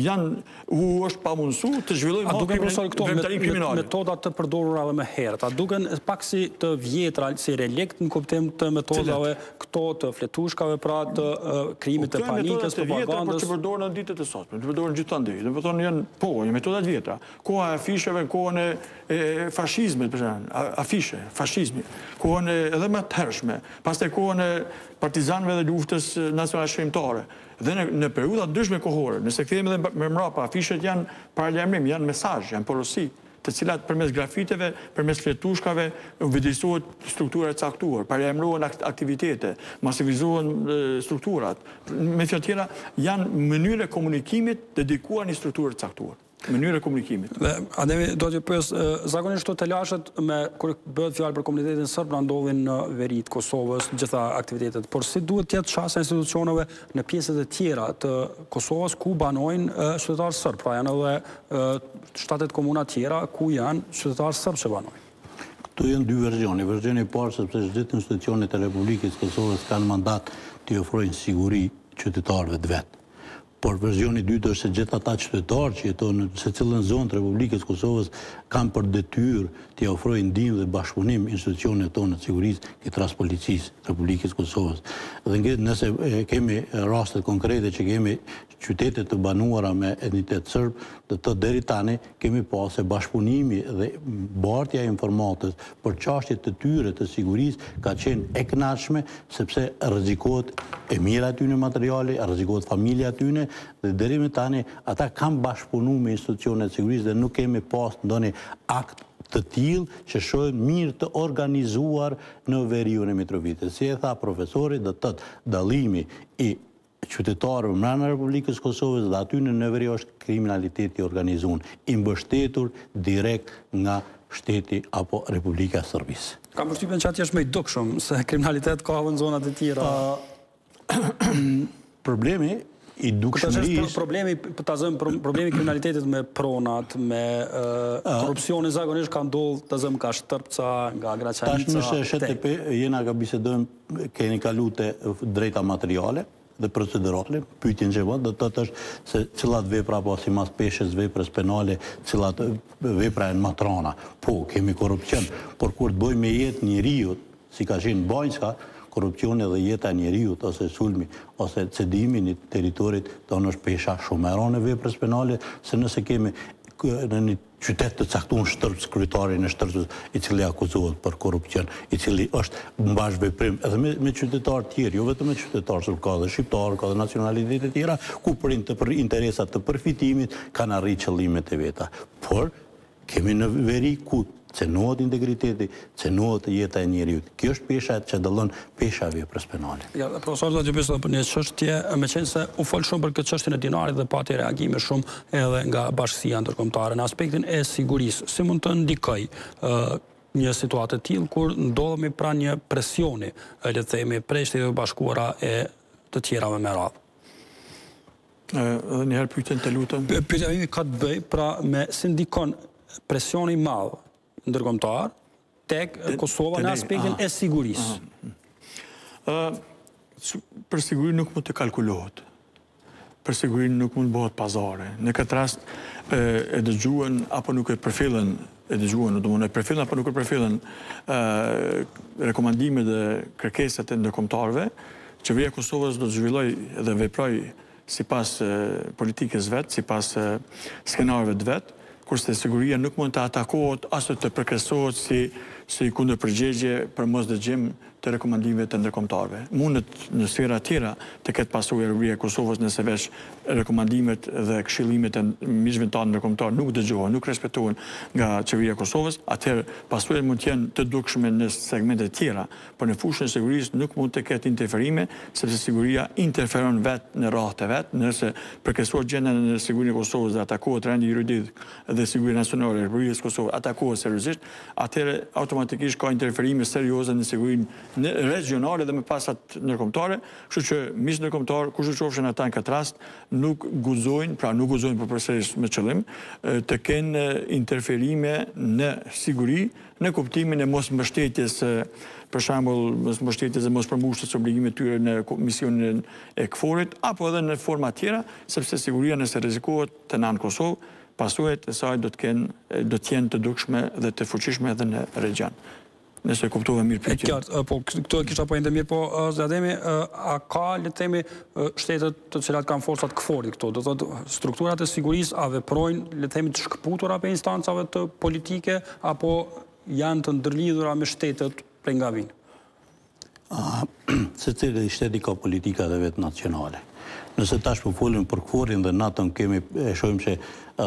është pamundsuar të zhvillojnë kriminale. Metodat të përdorura edhe më herët, a duken pak si të vjetra, si relikt në kuptim të metodave këto të fletushkave, pra të krimit të panikës, propagandës. Por që përdoren në ditët e sotme, të përdoren gjithandej. Domethënë janë metodat vjetra. Koha e afisheve, kohën e fashizmit, për shembull, afishe, fashizmi, kohën edhe më të hershme, pastaj kohën e partizanëve dhe luftës nacionale shkrimtare. Dhe në periudha ndryshme kohore, nëse kthehemi edhe më mbrapa, afishet janë paralajmërim, janë mesazh, janë porosi, të cilat përmes grafiteve, përmes fletushkave vëdësohet struktura e caktuar, paralajmërohen aktivitete, masivizohen strukturat. Me fjalë tjera, janë mënyra e komunikimit dedikuar një strukturë të caktuar. Mënyra e komunikimit. Ademi, do t'ju pyes, zakonisht këto telashet kur bëhet fjalë për komunitetin serb ndodhin në veri të Kosovës, gjitha aktivitetet, por si duhet të jetë çasti institucioneve në pjesët e tjera të Kosovës ku banojnë qytetarë serb, pra janë edhe shtatet komuna tjera ku janë qytetarë serb që banojnë. Këtu janë dy verzione. Versioni i parë sepse gjithë institucionet e Republikës Kosovës kanë mandat të ofrojnë siguri qytetarëve të vet. Por versioni i dytë është se gjithë ata qytetarë që jetojnë në secilën zonë të Republikës Kosovës kanë për detyrë të ofrojnë ndihmë dhe bashkëpunim institucionet tona të sigurisë, këtë rast policisë të Republikës Kosovës. Dhe nëse kemi rastet konkrete që kemi qytete të banuara me etnitet serb, të deri tani kemi pasur se bashkëpunimi dhe bartja e informatës për çështjet të tyre të sigurisë ka qenë e kënaqshme sepse rrezikohet e mira atyne materiale, rrezikohet familja atyne dhe deri më tani ata kanë bashkëpunuar me institucionet të sigurisë dhe nuk kemi pas ndonjë akt të tillë që shohin mirë të organizuar në veriun e Mitrovicës. Si e tha profesori, do të thotë dallimi i qytetarëve brenda Republikës Kosovës dhe aty në veri është kriminaliteti organizuar, i mbështetur direkt nga shteti apo Republika e Serbisë. Kam përshtypjen që atje është më i dukshëm se kriminalitet ka në zonat e tjera. Problemi i dukshmërisë, problemi kriminalitetit me pronat, me korrupsionin zakonisht ka ndodhur të zëm ka Shtërpca, nga Graçanica. Tashmë se SHTP jena ka bisedojmë, keni kalu te drejta materiale dhe procedurale, pyetjen që do të thotë është se cilat vepra apo simas peshës veprës penale, cilat vepra janë matrona. Po, kemi korrupsion, por kur të bëjmë me jetë njeriu, si ka qenë Banjska, korrupsioni dhe jeta e njeriu ose sulmi ose cedimi në territorit tonë është pesha shumë e rëndë veprës penale, se nëse kemi në një qytet të caktuar Shtërps, kryetarin e Shtërpës i cili akuzohet për korrupsion, i cili është mbash veprim edhe me qytetarë tjerë, jo vetëm me qytetarë, ka dhe shqiptarë, ka dhe nacionalitetet e tjera, ku për interesat të përfitimit kanë arrit qëllimet e veta. Por kemi në veri ku cenohet integriteti, cenohet jeta e njeriut. Kjo është pesha që dallon pesha veprës penale. Ja, profesor, do të pyes për një çështje, meqense se u fol shumë për këtë çështjen e dinarit dhe pati reagime shumë edhe nga bashkësia ndërkombëtare në aspektin e sigurisë. Si mund të ndikoj një situatë të tillë kur ndodhemi pranë një presioni, le të themi, prej Shtetit të Bashkuara e të tjerave me radhë? Edhe një herë pyetjen të lutem. Pyetja ime ka të bëjë pra me si ndikon presioni i madh ndërkombëtar tek Kosova në aspektin e sigurisë. Për sigurinë nuk mund të kalkulohet. Për sigurinë nuk mund bëhet pazare. Në këtë rast e dëgjuan apo nuk e përfillen, apo nuk e përfillen rekomandimet dhe kërkesat e ndërkombëtarëve, qeveria e Kosovës do të zhvillojë dhe veprojë sipas politikës vet, sipas skenarëve të vet, kurse siguria nuk mund të atakohet as të përkresohet si kundërpërgjigje për mosdëgjim të rekomandimeve të ndërkombëtarëve. Mundet në sfera tjera të ketë pasojë Republika e Kosovës nëse veç rekomandimet dhe këshillimet e miqve tanë ndërkombëtar nuk dëgjohen, nuk respektohen nga qeveria e Kosovës, atëherë pasojat mund të jenë të dukshme në segmente tjera, por në fushën e sigurisë nuk mund të ketë interferime, sepse siguria interferon vetë në rahat e vet, nëse përkesohet gjendja në sigurinë e Kosovës dhe atakohet rendi juridik dhe siguria nacionale e Republikës së Kosovës, atakohet seriozisht, atëherë automatikisht ka interferime serioze në sigurinë regionale dhe me pasat ndërkombëtare, kështu që miq ndërkombëtar, kush do qofshin ata në këtë rast, nuk guzojnë për përsëris me qëllim të kenë interferime në siguri, në kuptimin e mos mbështetjes, për shembull, mos mbështetjes dhe mos përmbushjes obligimeve tyre në misionin e KFOR-it, apo edhe në forma tjera, sepse siguria nëse rrezikohet të nën Kosovë, pasojat e saj do të jenë të dukshme dhe të fuqishme edhe në region. Nëse kuptova mirë pyetjen. Qartë, po këto e kisha po ende mirë, po Zlademi, a ka, le të themi, shtetet të cilat kanë forcat KFOR-it këto, do thotë strukturat e sigurisë a veprojnë, le të themi, të shkëputura për instancave të politike apo janë të ndërlidhura me shtetet prej nga vinë? Secili shteti ka politika dhe vetë nacionale. Nëse tash po folim për KFOR-in dhe NATO, kemi e shohim se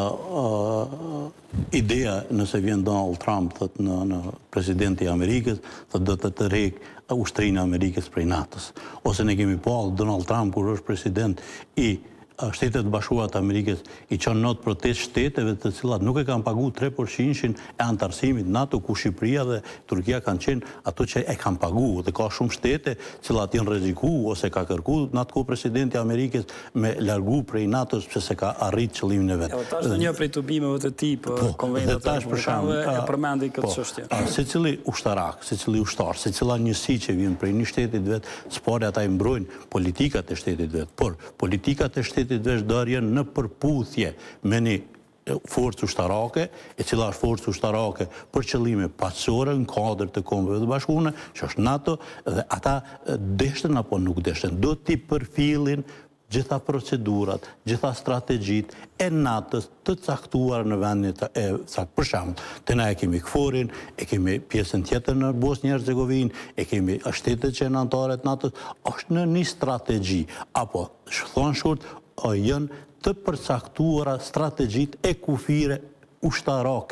ideja nëse vjen Donald Trump në presidenti i Amerikës, do të tërheq ushtrinë e Amerikës prej NATO-s. Ose ne kemi pa Donald Trump kur është president i Shtetet Bashkuara të Amerikës i çon not protest shteteve të cilat nuk e kanë paguar 3% e antarësimit NATO, ku Shqipëria dhe Turqia kanë qenë ato që e kanë paguar, dhe ka shumë shtete cilat janë rrezikuar ose ka kërkuar në atë presidenti i Amerikës me largu prej NATO-s pse se ka arrit qëllimin e vet. Tash një prej tubimeve të tip konventet e republikanëve e përmendi këtë çështje. Secili ushtarak, secili ushtar, secila njësi që vjen prej një shtetit vet, s'pari ata i mbrojnë politikat e shtetit vet, por politikat e shtetit veç darjen në përputhje me një forcë ushtarake, e cila është forcë ushtarake për qëllime paçore në kuadër të Kombeve të Bashkuara, që është NATO, dhe ata deshten apo nuk deshten, do t'i përfillin gjitha procedurat, gjitha strategjit e NATO-s të caktuar në vendin e për shembull, te na e kemi KFOR-in, e kemi pjesën tjetër në Bosnjë-Hercegovinë, e kemi shtetet që janë anëtarë të NATO-s, është në një strategji apo thon shurt janë të përcaktuara strategjit e kufire ushtarake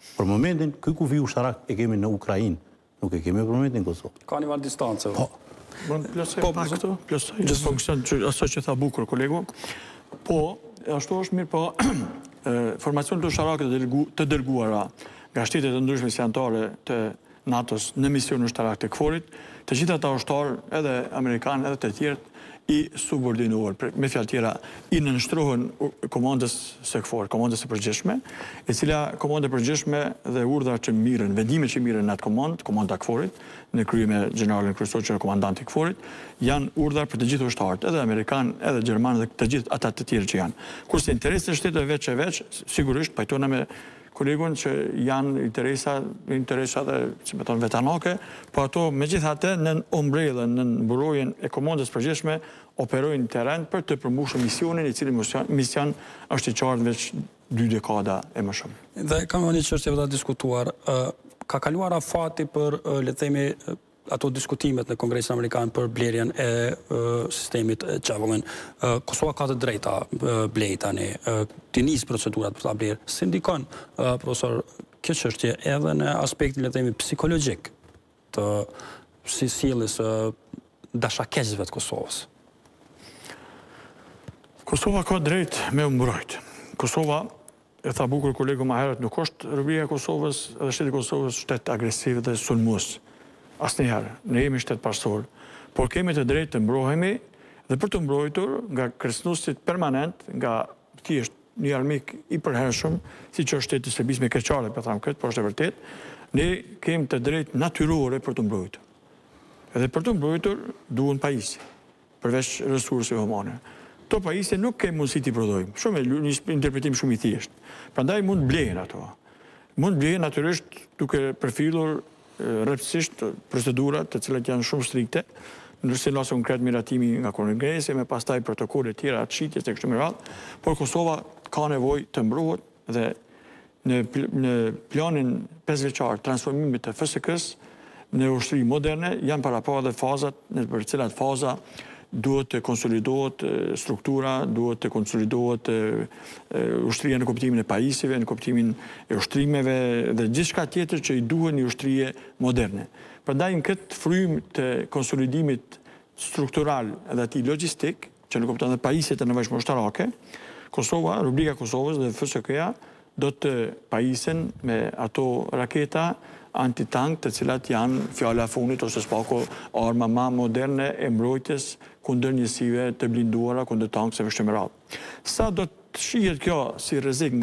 Për momentin, ky kufi ushtarak e kemi në Ukrainë, nuk e kemi për momentin në Kosovë. Ka një varë distancë. Plësoj pak këtu, plësoj, gjithë funksion aso që tha bukur kolegu. Po, ashtu është mirë, po, formacionet ushtarake të dërguara nga shtetet të ndryshme si anëtare të NATO-s në mision ushtarak të KFOR-it, të gjitha ata ushtarë, edhe Amerikanë, edhe të tjerët, i subordinuar, me fjalë tjera, i nënshtrohen komandës së KFOR, komandës së përgjithshme, e cila komandë e përgjithshme dhe urdhra që mirën, vendimet që mirën në atë komanda KFOR-it, në krye me generalin kryesor që komandanti i KFOR-it, janë urdhra për të gjithë ushtarët, edhe Amerikanë, edhe Gjermanë dhe të gjithë ata të tjerë që janë. Kurse interesat e shteteve veç, sigurisht pajtona me kolegun që janë interesa dhe, si me tonë, vetanake, po ato me gjithate në ombrellën, në mburojen e komandës përgjithshme, operojnë në teren për të përmbushur misionin, i cili mision është i qartë veç 2 dekada e më shumë. Dhe kam një çështje për ta diskutuar, ka kaluar afati për, le të themi, ato diskutimet në Kongresin Amerikan për blerjen e sistemit Javelin. Kosova ka të drejta blej tani, të nisë procedurat për ta blerë. Si ndikon, profesor, kjo çështje edhe në aspektin, le të themi, psikologjik të sjelljes dashakeqësve të Kosovës? Kosova ka drejt me u mbrojt. Kosova, e tha bukur kolegu më herët, nuk është rubrika e Kosovës dhe shteti i Kosovës shtet agresiv dhe sulmues. Asnjëherë, ne jemi shtet parsor, por kemi të drejtë të mbrohemi dhe për të mbrojtur nga kërcënuesit permanent, nga thjesht një armik i përhershëm, siç është shteti i Serbisë me keqare, po them këtë, por është e vërtet, ne kemi të drejtë natyrore për të mbrojtur. Edhe për të mbrojtur duhen pajisje, përveç resurseve humane. Këto pajisje nuk kemi mundësi t'i prodhojmë. Shumë një interpretim shumë i thjeshtë. Prandaj mund blehen ato. Mund blehen natyrisht duke përfillur rreptësisht procedurat të cilat janë shumë strikte, ndërsa nëse konkret miratimi nga Kongresi me pastaj protokole të tjera të shitjes e kështu me radhë, por Kosova ka nevojë të mbrohet dhe në planin 5 vjeçar transformimit të FSK-s në ushtri moderne janë paraqur edhe fazat në për cilat faza duhet të konsolidohet struktura, duhet të konsolidohet ushtria në kuptimin e pajisjeve, në kuptimin e ushtrimeve dhe gjithçka tjetër që i duhen një ushtrie moderne. Prandaj në këtë frymë të konsolidimit struktural dhe atij logjistik, që në kupton edhe pajisjet e nevojshme ushtarake, Kosova, rubrika e Kosovës dhe FSK-ja do të pajisen me ato raketa antitank të cilat janë fjala e fundit ose s'pako arma më moderne e mbrojtjes kundër njësive të blinduara, kundër tankësve kështu me radhë. Sa do të shihet kjo si rrezik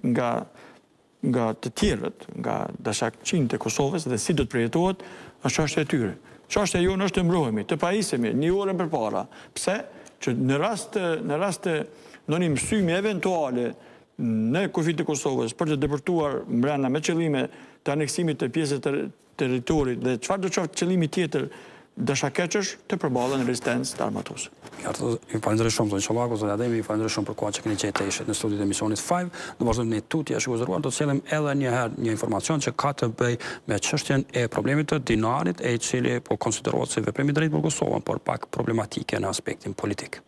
nga të tjerët, nga dashaqçinët e Kosovës dhe si do të përjetohet, është çështja e tyre. Çështja jonë është të mbrohemi, të pajisemi një orë përpara. Pse? Që në rast të ndonjë mësymi eventuale në kufit të Kosovës për të depërtuar mbrana me qëllime të aneksimit të pjesës të territorit dhe çfarë do të qoftë qëllimi tjetër dashakeqësh të përballen në rezistencë të armatuese. Ju falenderoj shumë zonë Çollaku, zonë Ademi, ju falenderoj shumë për kohën që keni gjetë të ishit në studion e emisionit 5. Do vazhdojmë ne tutje shikuesruar, do të sjellem edhe një herë një informacion që ka të bëjë me çështjen e problemit të dinarit, e cili po konsiderohet si veprim i drejtë për Kosovën, por pak problematike në aspektin politik.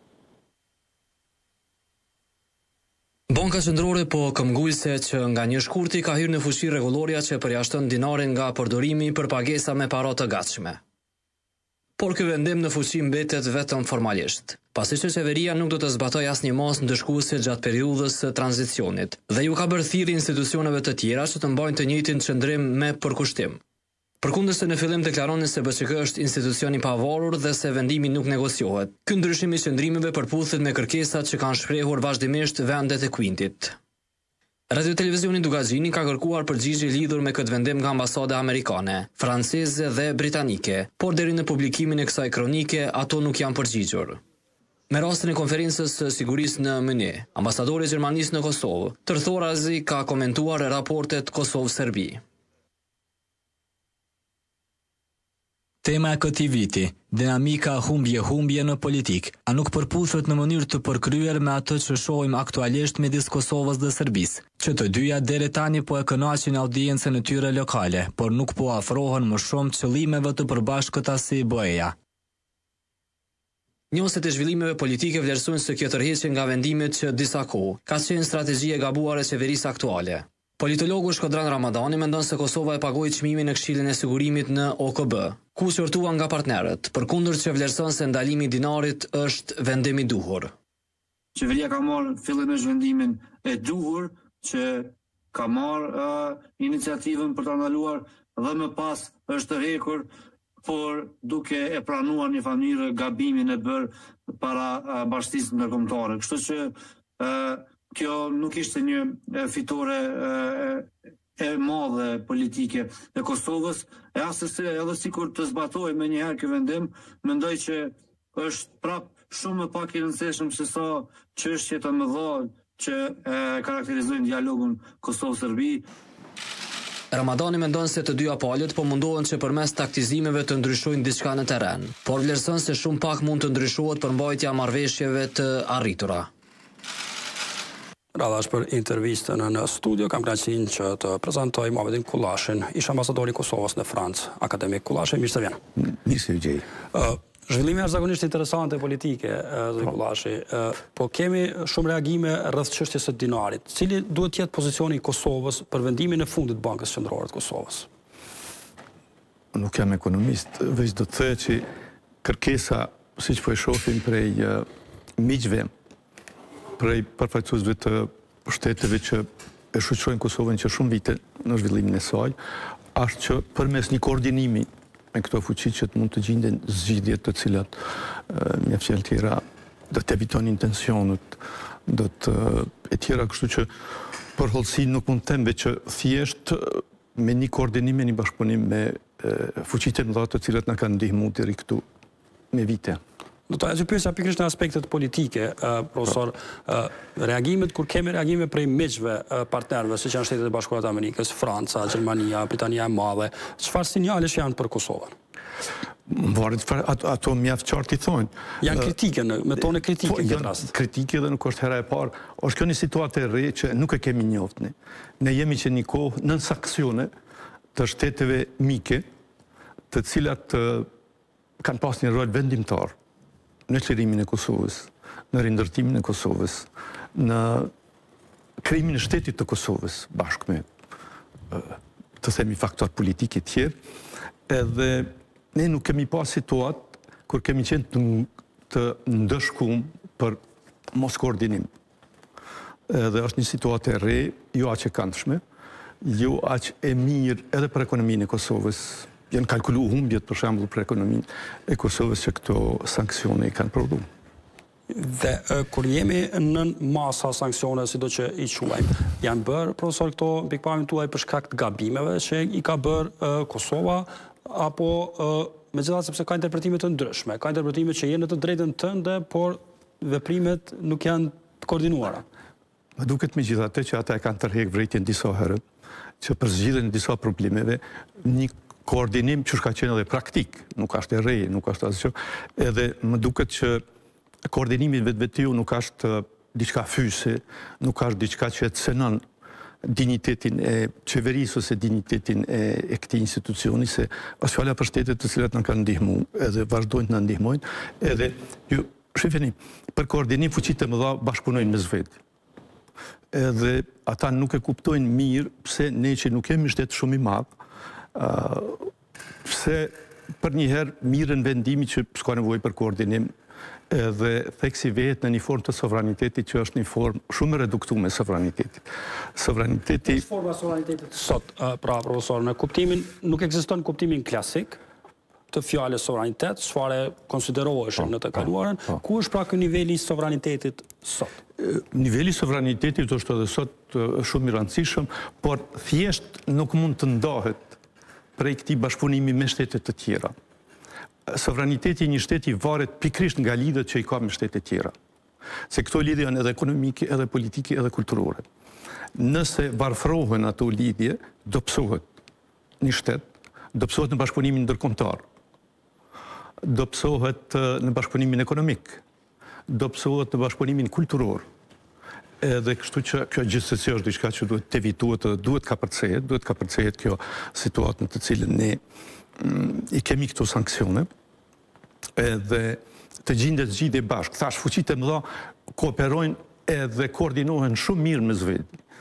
Banka Qendrore po këmbgulse që nga një shkurti ka hyrë në fuqi rregulloria që përjashton dinarin nga përdorimi për pagesa me para të gatshme. Por ky vendim në fuqi mbetet vetëm formalisht, pasi që qeveria nuk do të zbatojë asnjë masë ndëshkuese gjatë periudhës së tranzicionit dhe ju ka bërë thirrje institucioneve të tjera që të mbajnë të njëjtin qëndrim me përkushtim. Përkundërse në fillim deklaronin se BÇK është institucion i pavarur dhe se vendimi nuk negociohet. Ky ndryshim i qëndrimeve përputhet me kërkesat që kanë shprehur vazhdimisht vendet e Quintit. Radio Televizioni Dugazhini ka kërkuar përgjigje lidhur me këtë vendim nga ambasada amerikane, franceze dhe britanike, por deri në publikimin e kësaj kronike ato nuk janë përgjigjur. Me rastin e konferencës së sigurisë në Munich, ambasadori i Gjermanisë në Kosovë, tërthorazi ka komentuar raportet Kosovë-Serbi. Tema e këtij viti, dinamika humbje në politik, a nuk përputhet në mënyrë të përkryer me atë që shohim aktualisht midis Kosovës dhe Serbisë, që të dyja deri tani po e kënaqin audiencën e tyre lokale, por nuk po afrohen më shumë qëllimeve të përbashkëta si BE-ja. Njohësit e zhvillimeve politike vlerësojnë se kjo tërheqje nga vendimet që disa kohë ka qenë strategji e gabuar e qeverisë aktuale. Politologu Shkodran Ramadani mendon se Kosova e pagoi çmimin në Këshillin e Sigurimit në OKB, ku qortua nga partnerët, përkundër që vlerëson se ndalimi i dinarit është vendim i duhur. Qeveria ka marrë fillimisht vendimin e duhur që ka marrë iniciativën për të ndaluar dhe më pas është hekur, por duke e pranuar një familje gabimin e bërë para bashkisë ndërkombëtare. Kështu që kjo nuk ishte një fitore e madhe politike e Kosovës, edhe sikur të zbatohej më njëherë ky vendim, mendoj që është prap shumë më pak i rëndësishëm se sa çështje të mëdha që karakterizojnë dialogun Kosovë-Serbi. Ramadani mendon se të dyja palët po mundohen që përmes taktizimeve të ndryshojnë diçka në terren, por vlerëson se shumë pak mund të ndryshohet për mbajtja marrëveshjeve të arritura. Radhash për intervistën në studio, kam kënaqësinë që të prezantoj Muhamedin Kullashin, ish ambasadori i Kosovës në Francë. Akademik Kullashi, mirë se vjen. Mirë se vjen. Zhvillime jashtëzakonisht interesante politike, zoti Kullashi, po kemi shumë reagime rreth çështjes së dinarit. Cili duhet të jetë pozicioni i Kosovës për vendimin e fundit të Bankës Qendrore të Kosovës? Nuk jam ekonomist, veç do të thë që kërkesa, siç po e shohim prej miqve, prej përfaqësuesve të shteteve që e shoqërojnë Kosovën që shumë vite në zhvillimin e saj, është që përmes një koordinimi me këto fuqi që mund të gjenden zgjidhje të cilat me fjalë tjera do të evitojnë intensionet, do të e tjera, kështu që për hollësi nuk mund të them që thjesht me një koordinim, me një bashkëpunim me fuqitë e mëdha të cilat na kanë ndihmuar deri këtu me vite. Do të ajo pyesja pikërisht në aspektet politike, profesor, reagimet kur kemi reagime prej miqve, partnerëve, siç janë Shtetet e Bashkuara të Amerikës, Franca, Gjermania, Britania e Madhe, çfarë sinjalesh janë për Kosovën? Varet ato mjaft qartë i thonë. Janë kritike, me tonë kritike në këtë rast. Kritike dhe nuk është hera e parë. Është kjo një situatë e re që nuk e kemi njoftni. Ne jemi që një kohë nën sanksione të shteteve mike, të cilat kanë pas një rol vendimtar në çlirimin e Kosovës, në rindërtimin e Kosovës, në krijimin e shtetit të Kosovës, bashkë me të themi faktor politik e tjerë, edhe ne nuk kemi pas situatë kur kemi qenë të ndëshkum për mos koordinim. Edhe është një situatë e re, jo aq e këndshme, jo aq e mirë edhe për ekonominë e Kosovës. Janë kalkulu humbjet, për shembull, për ekonominë e Kosovës që këto sanksione i kanë prodhuar. Dhe kur jemi në masa sanksione, sido që i quajmë, janë bërë, profesor, këto pikpamjen tuaj për shkak të gabimeve që i ka bërë Kosova, apo megjithatë sepse ka interpretime të ndryshme, ka interpretime që jenë në të drejtën tënde, por veprimet nuk janë të koordinuara. Më duket megjithatë që ata e kanë tërhequr vërejtjen disa herë, që për zgjidhjen e disa problemeve, një koordinim që ka qenë edhe praktik, nuk është e re, nuk është asgjë, edhe më duket që koordinimi vetvetiu nuk është diçka fyse, nuk është diçka që e cënon dinjitetin e qeverisë ose dinjitetin e këtij institucioni, se është fjala për shtetet të cilat na kanë ndihmuar, edhe vazhdojnë të na ndihmojnë, edhe ju shifeni, për koordinim fuqitë e mëdha bashkëpunojnë mes vetë. Edhe ata nuk e kuptojnë mirë pse ne që nuk kemi shtet shumë i madh, pse për njëherë mirën vendimi që s'ka nevojë për koordinim, edhe theksi vetë në një formë të sovranitetit që është një formë shumë reduktuar me sovranitetit. Sovraniteti... Është forma e sovranitetit sot, pra profesor, në kuptimin, nuk ekziston kuptimin klasik të fjalës sovranitet, çfarë konsideroheshin në të kaluarën, ku është pra ky niveli i sovranitetit sot? Niveli i sovranitetit është edhe sot shumë i rëndësishëm, por thjesht nuk mund të ndahet prej këtij bashkëpunimi me shtetet të tjera. Sovraniteti i një shteti varet pikërisht nga lidhjet që i ka me shtetet tjera. Se këto lidhje janë edhe ekonomike, edhe politike, edhe kulturore. Nëse varfrohen ato lidhje, do psohet një shtet, do psohet në bashkëpunimin ndërkombëtar, do psohet në bashkëpunimin ekonomik, do psohet në bashkëpunimin kulturor. Edhe kështu që kjo gjithsesi është diçka që duhet të evitohet dhe duhet kapërcehet kjo situatë në të cilën ne i kemi këto sanksione, edhe të gjendet zgjidhje bashkë. Thash, fuqitë e mëdha kooperojnë edhe koordinohen shumë mirë mes vetë.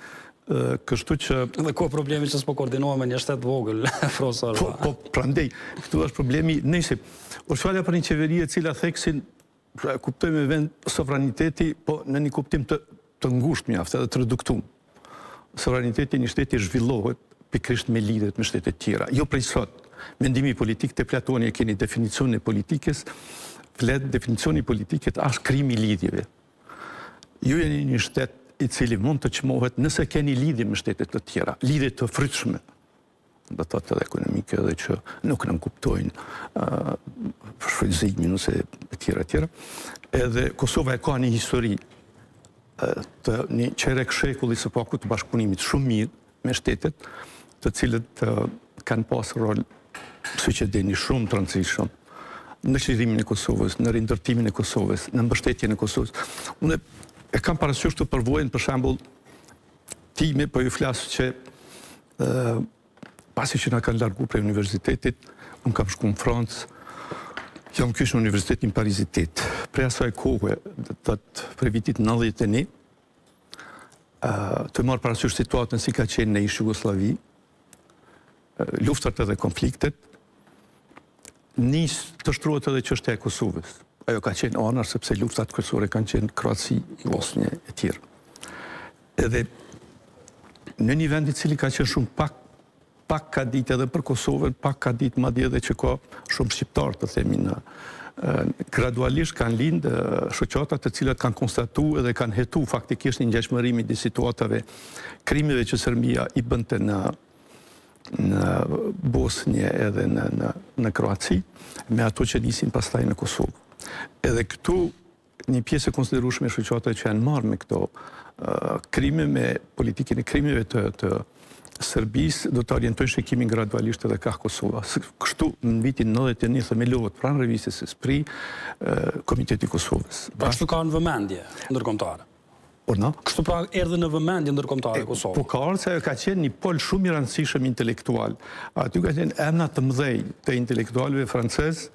Kështu që... Dhe ku problemi që s'po koordinohet me një shtet vogël, profesor? Po, prandej, këtu është problemi, nëse, është fjala për një qeveri e cila theksin, kuptoj me vend sovraniteti, po në një kuptim të ngusht mjaft, edhe të reduktum. Sovraniteti një shteti zhvillohet pikrisht me lidhet me shtetet tjera. Jo prej sot, mendimi politik të Platoni e keni definicion e politikës, definicioni politiket është krimi lidhjeve. Ju jeni një shtet i cili mund të çmohet nëse keni lidhje me shtetet të tjera, lidhje të frytshme, do të thotë edhe ekonomike dhe që nuk në kuptojnë shfrytëzimin ose e tjera. Edhe Kosova e ka një histori të një qerek shekulli së paku të bashkëpunimit shumë mirë me shtetet, të cilët kanë pas rol, si që dini, shumë të rëndësishëm në qëllimin e Kosovës, në rindërtimin e Kosovës, në mbështetjen e Kosovës. Unë e kam parasysh të përvojnë, për shembull, time, po ju flasë që pasi që na kanë largu prej universitetit, unë kam shku në Francë, jam kysh në Universitetin Parizitet. Prej asaj kohë, prej vitit 91, të marrë parasysh situatën si ka qenë në ish Jugoslavi, luftat edhe konfliktet, nisë të shtruhet edhe çështja e Kosovës. Ajo ka qenë anar, sepse luftat kryesore kanë qenë Kroaci, Bosnje e tjerë. Edhe në një vend i cili ka qenë shumë pak ka ditë edhe për Kosovën, pak ka ditë madje edhe që ka shumë shqiptarë, të themi, në gradualisht kanë lindë shoqata të cilat kanë konstatuar dhe kanë hetu faktikisht një ngjashmëri midis situatave, krimeve që Serbia i bënte në Bosnje edhe në Kroaci, me ato që nisin pastaj në Kosovë. Edhe këtu një pjesë e konsiderueshme e shoqatave që janë marrë me këto krime, me politikën e krimeve të Serbisë, do të orientojnë shikimin gradualisht edhe ka Kosova. Kështu në vitin 91 themelohet pranë revistës Esprit Komiteti i Kosovës. Pra kështu ka në vëmendje ndërkombëtare. Kështu pra erdhe në vëmendje ndërkombëtare Kosovë. Po ka ardhur se ajo ka qenë një pol shumë i rëndësishëm intelektual. Aty ka qenë emra të mëdhej të intelektualëve francezë,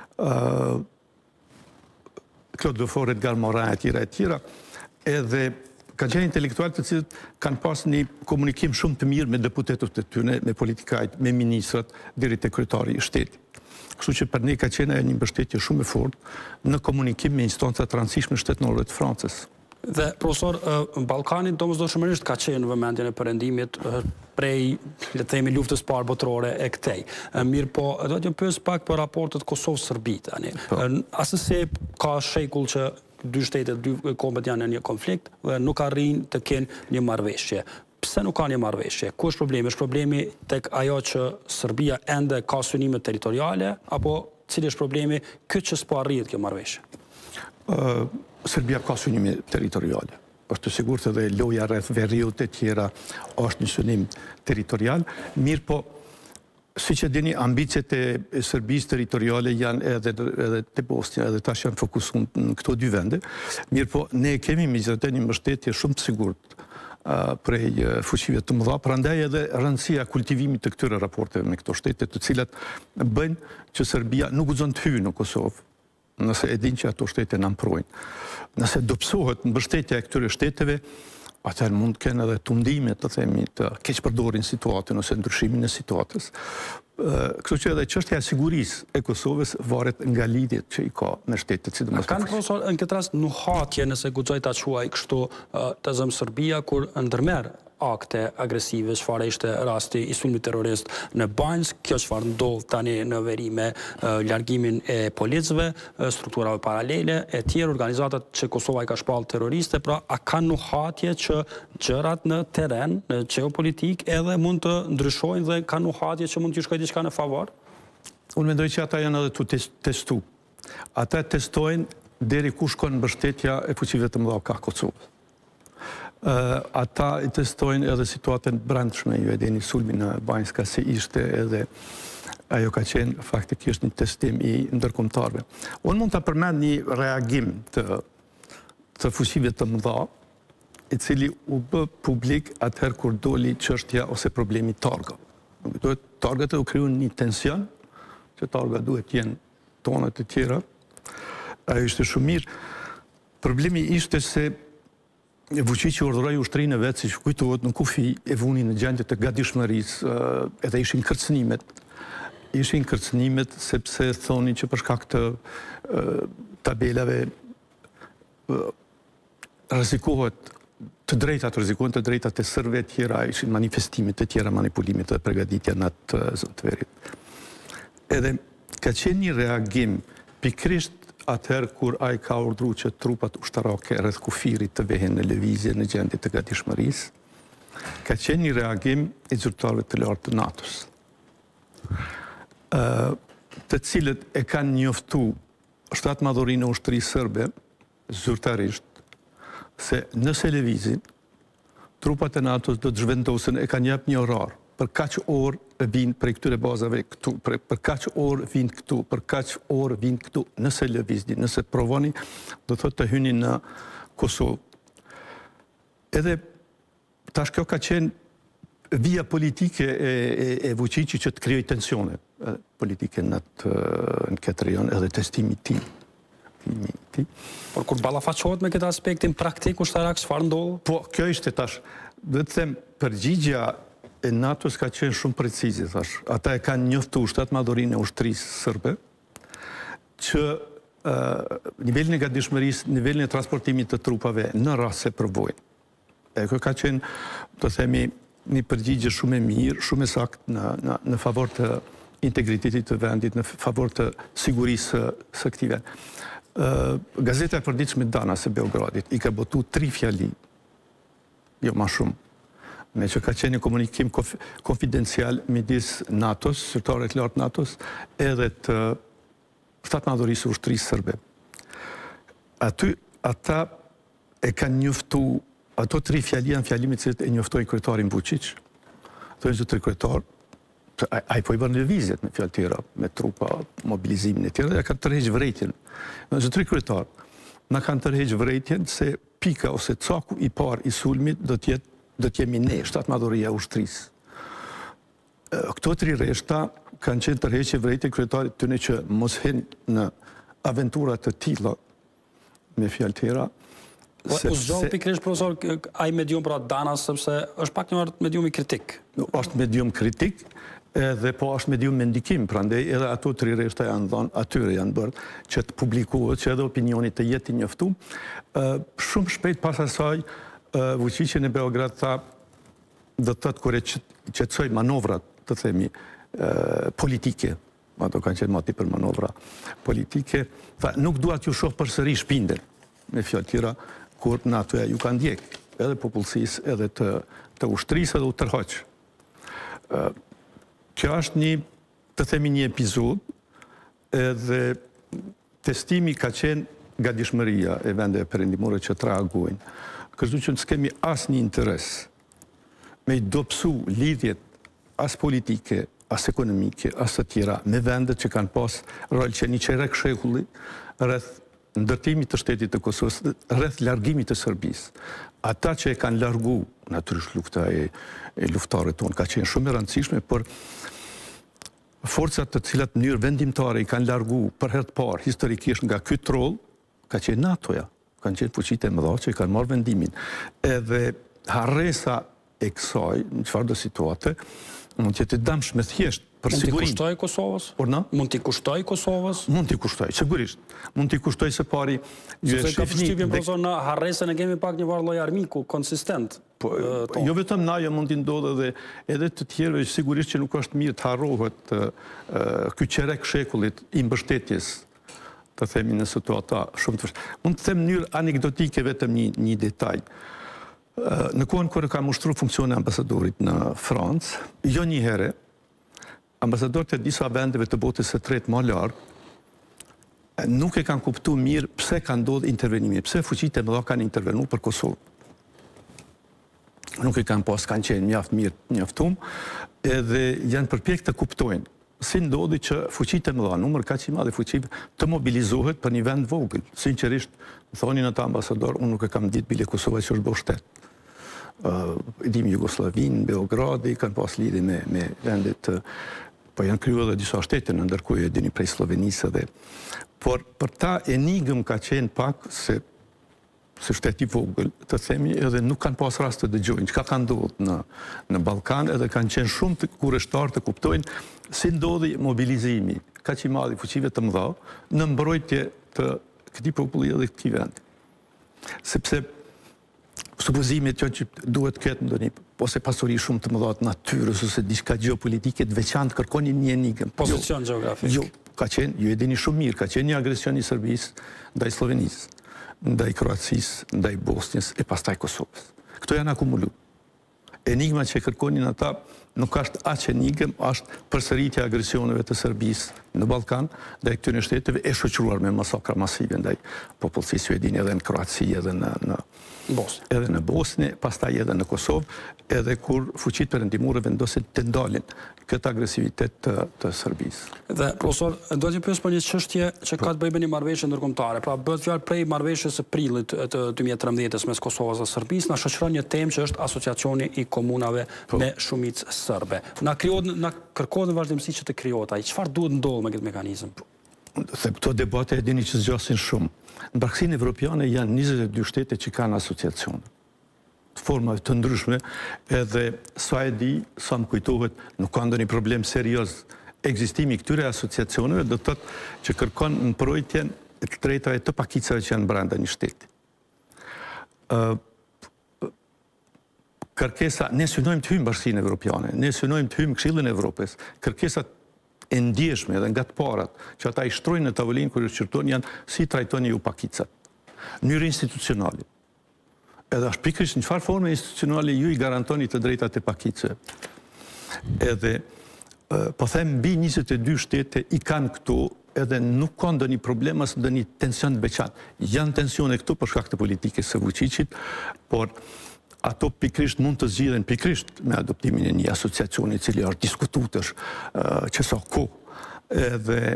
Claude Lefort, Edgar Morin e tjera, edhe kanë qenë intelektualë të cilët kanë pas një komunikim shumë të mirë me deputetët e tyre, me politikajt, me ministrat, deri te kryetari i shtetit. Kështu që për ne ka qenë një mbështetje shumë e fortë në komunikim me instancat të rëndësishme shtetënore të Francës. Dhe, profesor, Ballkani domosdoshmërisht ka qenë në vëmendjen e perëndimit prej, le të themi, luftës parë botërore e këtej. Mirë po, do të pyes pak për raportet Kosovë-Serbi tani. Asëse ka shekull që dy shtetet, dy kombet janë në një konflikt dhe nuk arrin të kenë një marrëveshje. Pse nuk ka një marrëveshje? Ku është problemi? Është problemi tek ajo që Serbia ende ka synime territoriale, apo cili është problemi këtë që s'po arrihet kjo marrëveshje? Serbia ka synime territoriale. Është të sigurt edhe loja rreth Veriut e tjera është një synim territorial, mirë po si që dini, ambicet e Serbisë territoriale janë edhe të Bosnja, edhe tash janë fokusuar në këto dy vende. Mirë po, ne kemi megjithatë një mbështetje shumë të sigurt prej fuqive të mëdha, prandaj edhe rëndësia kultivimit të këtyre raporteve me këto shtete, të cilat bëjnë që Serbia nuk guxon të hyjë në Kosovë, nëse e din që ato shtete në amprojnë. Nëse dopsohet mbështetja e këtyre shteteve, atëherë mund të kenë edhe tundime, të themi, të keqpërdorin situatën ose ndryshimin e situatës. Kështu që edhe çështja e sigurisë e Kosovës varet nga lidhjet që i ka me shtetet, sidomos. Kanë profesor në këtë rast nuhatje, nëse guxoj ta quaj kështu, të zëm Serbia kur ndërmerr akte agresive, çfarë ishte rasti i sulmit terrorist në Banjsk, kjo çfarë ndodh tani në veri me largimin e policëve, strukturave paralele e tjerë organizatat që Kosova i ka shpallë terroriste, pra a kanë nuhatje që gjërat në terren, në geopolitik edhe mund të ndryshojnë dhe kanë nuhatje që mund të shkojë diçka në favor? Unë mendoj që ata janë edhe tu testu. Ata testojnë deri ku shkon mbështetja e fuqive të mëdha ka Kosovës. Ata i testojnë edhe situatën brendshme, ju e dini sulmin në Banjska si ishte edhe ajo ka qenë faktikisht një testim i ndërkombëtarëve. Unë mund të përmend një reagim të fuqive të mëdha, i cili u bë publik atëherë kur doli çështja ose problemi Targa. Targat u krijuan një tension, që Targa duhet të jenë tonet e tjera. Ajo ishte shumë mirë. Problemi ishte se Vučići urdhëroi ushtrinë e vet, siç kujtohet në kufi e vunin në gjendje të gatishmërisë, edhe ishin kërcënimet. Ishin kërcënimet sepse thonin që për shkak të tabelave rrezikohet të drejtat e sërve të tjera, ishin manifestimet të tjera, manipulimet dhe përgatitja në atë zonë të Verit. Edhe ka qenë një reagim pikrisht atëherë kur ai ka urdhëruar që trupat ushtarake rreth kufirit të vehen në lëvizje në gjendje të gatishmërisë, ka qenë një reagim i zyrtarëve të lartë të NATO-s, të cilët e kanë njoftuar shtatmadhurinë e ushtrisë serbe zyrtarisht se nëse lëvizin, trupat e NATO-s do të zhvendosen, e kanë jap një orar për kaq orë vinë prej këtyre bazave këtu, për kaq orë vinë këtu, për kaq orë vinë këtu, nëse lëvizni, nëse provoni, do thotë të hyni në Kosovë. Edhe tash kjo ka qenë via politike e Vučićit që të krijojë tensione politike në këtë rajon, edhe testimi i tij. Por kur ballafaqohet me këtë aspektin praktik ushtarak, çfarë ndodh? Po, kjo ishte tash, do të them, përgjigjja e NATO-s ka qenë shumë precize, thash. Ata e kanë njoftuar shtatmadhurinë e ushtrisë serbe që nivelin e gatishmërisë, nivelin e transportimit të trupave në rast se përvojnë. Kjo ka qenë, do themi, një përgjigje shumë e mirë, shumë e saktë në favor të integritetit të vendit, në favor të sigurisë së këtij vendi. Gazeta e përditshme Danas e Beogradit i ka botu 3 fjali, jo ma shumë, me që ka qenë një komunikim konfidencial midis NATO-s, zyrtarëve të lartë NATO-s, edhe të shtatmadhurisë së ushtrisë serbe. Aty ata e kanë njoftuar, ato 3 fjali janë fjalimit që e njoftojnë kryetarin Vučić, thonë zotëri kryetar, ai po i bën lëvizjet me fjalë tjera, me trupa, mobilizimin e tjera, ja kanë tërheq vërejtjen. Zotëri kryetar, na kanë tërheq vërejtjen se pika ose caku i parë i sulmit do të jemi ne, shtatmadhuria e ushtrisë. Këto 3 rreshta kanë qenë tërheqje vërejtje kryetarit tyne që mos hin në aventura të tilla, me fjalë tjera. U zgjohë pikërisht, profesor, ai medium pra Danas, sepse është pak një medium i kritik. Është medium kritik, edhe po është medium me ndikim, prandaj edhe ato 3 rreshta janë dhënë, atyre janë bërë që të publikohet, që edhe opinionit të jetë i njoftuar. Shumë shpejt pas asaj, Vučići në Beograd tha, do të thotë kur e qetësoi manovrat, të themi, politike, ato kanë qenë mati për manovra politike, tha, nuk dua t'ju shoh përsëri shpinden, me fjalë tjera, kur NATO-ja ju ka ndjek, edhe popullsisë, edhe të ushtrisë, edhe u tërhoq. Kjo është një, të themi, një epizod, edhe testimi ka qenë gatishmëria e vendeve perëndimore që të reagojnë. Kështu që në s'kemi asnjë interes me i dobësu lidhjet as politike, as ekonomike, as të tjera, me vendet që kanë pas rol që një qerek shekulli rreth ndërtimit të shtetit të Kosovës, rreth largimit të Serbisë. Ata që e kanë largu, natyrisht lufta e luftarëve tonë ka qenë shumë e rëndësishme, por forcat të cilat në mënyrë vendimtare i kanë largu për herë të parë historikisht nga ky troll, ka qenë NATO-ja, kanë qenë fuqitë e mëdha që i kanë marrë vendimin. Edhe harresa e kësaj, në çfarëdo situate, mund të jetë dëmshme thjesht për sigurinë. Mund t'i kushtoj Kosovës? Mund t'i kushtoj Kosovës? Mund t'i kushtoj, sigurisht. Mund t'i kushtoj se pari... Se ka përshtypjen, profesor, në harresën e kemi pak një lloj armiku konsistent. Jo vetëm na, jo mund t'i ndodhe edhe të tjerëve, sigurisht që nuk është mirë të harrohet ky qerek shekullit i mbështetjes, të themi në situata shumë të vështirë. Mund të them në mënyrë anekdotike vetëm një detaj. Në kohën kur kam ushtruar funksionin e ambasadorit në Francë, jo një herë, ambasadorët e disa vendeve të botës së tretë më larg nuk e kanë kuptuar mirë pse ka ndodhur intervenimi, pse fuqitë e mëdha kanë intervenuar për Kosovë. Nuk e kanë qenë mjaft mirë njoftuar, edhe janë përpjek të kuptojnë si ndodhi që fuqitë e mëdha, numër kaq i madh i fuqive të mobilizohet për një vend vogël. Sinqerisht, thonin ata ambasador, unë nuk e kam ditë bile Kosova që është bërë shtet. Dim Jugosllavinë, Beogradi kanë pas lidhje me vendet, po janë krijuar edhe disa shtete në ndërkohë, e dini prej Slovenisë edhe. Por për ta enigm ka qenë pak se se shteti vogël, të themi, edhe nuk kanë pas rast të dëgjojnë, çka ka ndodhur në Ballkan, edhe kanë qenë shumë të kurështar të kuptojnë si ndodhi mobilizimi kaq i madh i fuqive të mëdha në mbrojtje të këtij populli dhe këtij vendi. Sepse supozimit që duhet këtë ndonjë ose pasuri shumë të mëdha të natyrës ose diçka gjeopolitike të veçantë kërkonin një enigmë. Pozicion gjeografik. Jo, ka qenë, ju e dini shumë mirë, ka qenë një agresion i Serbisë ndaj Slovenisë, ndaj Kroacisë, ndaj Bosnjës e pastaj Kosovës. Këto janë akumulu. Enigma që kërkonin ata nuk është aq enigmë, është përsëritja e agresioneve të Serbisë në Ballkan ndaj këtyre shteteve e shoqëruar me masakra masive ndaj popullsisë, ju e dini, edhe në Kroaci, edhe në Bosnjë, pastaj edhe në Kosovë, edhe kur fuqitë perëndimore vendosin të ndalin këtë agresivitet të Serbisë. Dhe profesor, do të pyes për një çështje që ka të bëjë me një marrëveshje ndërkombëtare. Pra bëhet fjalë prej marrëveshjes së prillit të 2013 mes Kosovës dhe Serbisë, na shoqëron një temë që është asociacioni i komunave me shumicë serbe. Na kërkohet në vazhdimsi që të krijohet ai. Çfarë duhet ndodhë me këtë mekanizëm? Se këto debate e dini që zgjasin shumë. Në bashkinë evropiane janë 22 shtete që kanë asociacione. Të formave të ndryshme, edhe sa e di, sa më kujtohet, nuk ka ndonjë problem serioz. Ekzistimi këtyre asociacioneve do të thotë që kërkon mbrojtjen e të drejtave të pakicave që janë brenda një shteti. Kërkesa, ne synojmë të hyjmë bashkinë evropiane, ne synojmë të hyjmë Këshillin e Evropës. Kërkesat e ndjeshme dhe nga të parat që ata i shtrojnë në tavolinë kur qërtojnë janë si trajtoni ju pakicat. Mënyrë institucionale. Edhe është pikërisht në çfarë forme institucionale ju i garantoni të drejtat e pakicave. Edhe po them mbi 22 shtete i kanë këto edhe nuk ka ndonjë problem as ndonjë tension të veçantë. Janë tensione këtu për shkak të politikës së Vučićit, por ato pikrisht mund të zgjidhen pikrisht me adoptimin e një asociacioni i cili është diskutuar që sa kohë. Edhe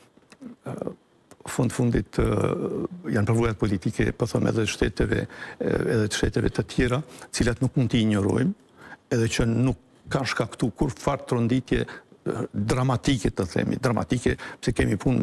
fundit janë përvojat politike, po them edhe të shteteve të tjera, cilat nuk mund t'i ignorojmë, edhe që nuk kanë shkaktuar kur farë tronditje dramatike, të themi, dramatike, pse kemi punë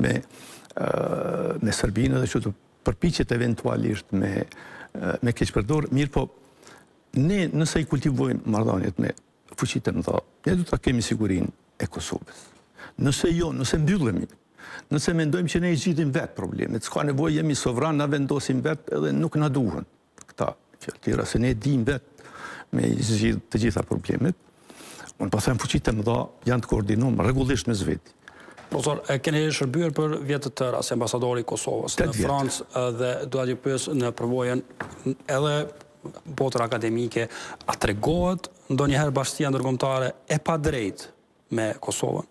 me Serbinë dhe që të përpiqet eventualisht me keqpërdor, mirë po ne nëse i kultivojmë marrëdhëniet me fuqitë e mëdha, ne do ta kemi sigurinë e Kosovës. Nëse jo, nëse mbyllemi, nëse mendojmë që ne i zgjidhim vetë problemet, s'ka nevojë, jemi sovran, na vendosim vetë edhe nuk na duhen këta fjalë tjera, se ne dim vetë me i zgjidh të gjitha problemet. Unë po them fuqitë e mëdha janë të koordinuar rregullisht me vetë. Profesor, keni shërbyer për vjet të tëra si ambasadori i Kosovës në Francë dhe do t'ju pyes në përvojën edhe botër akademike, a tregohet ndonjëherë bashkia ndërkombëtare e padrejtë me Kosovën?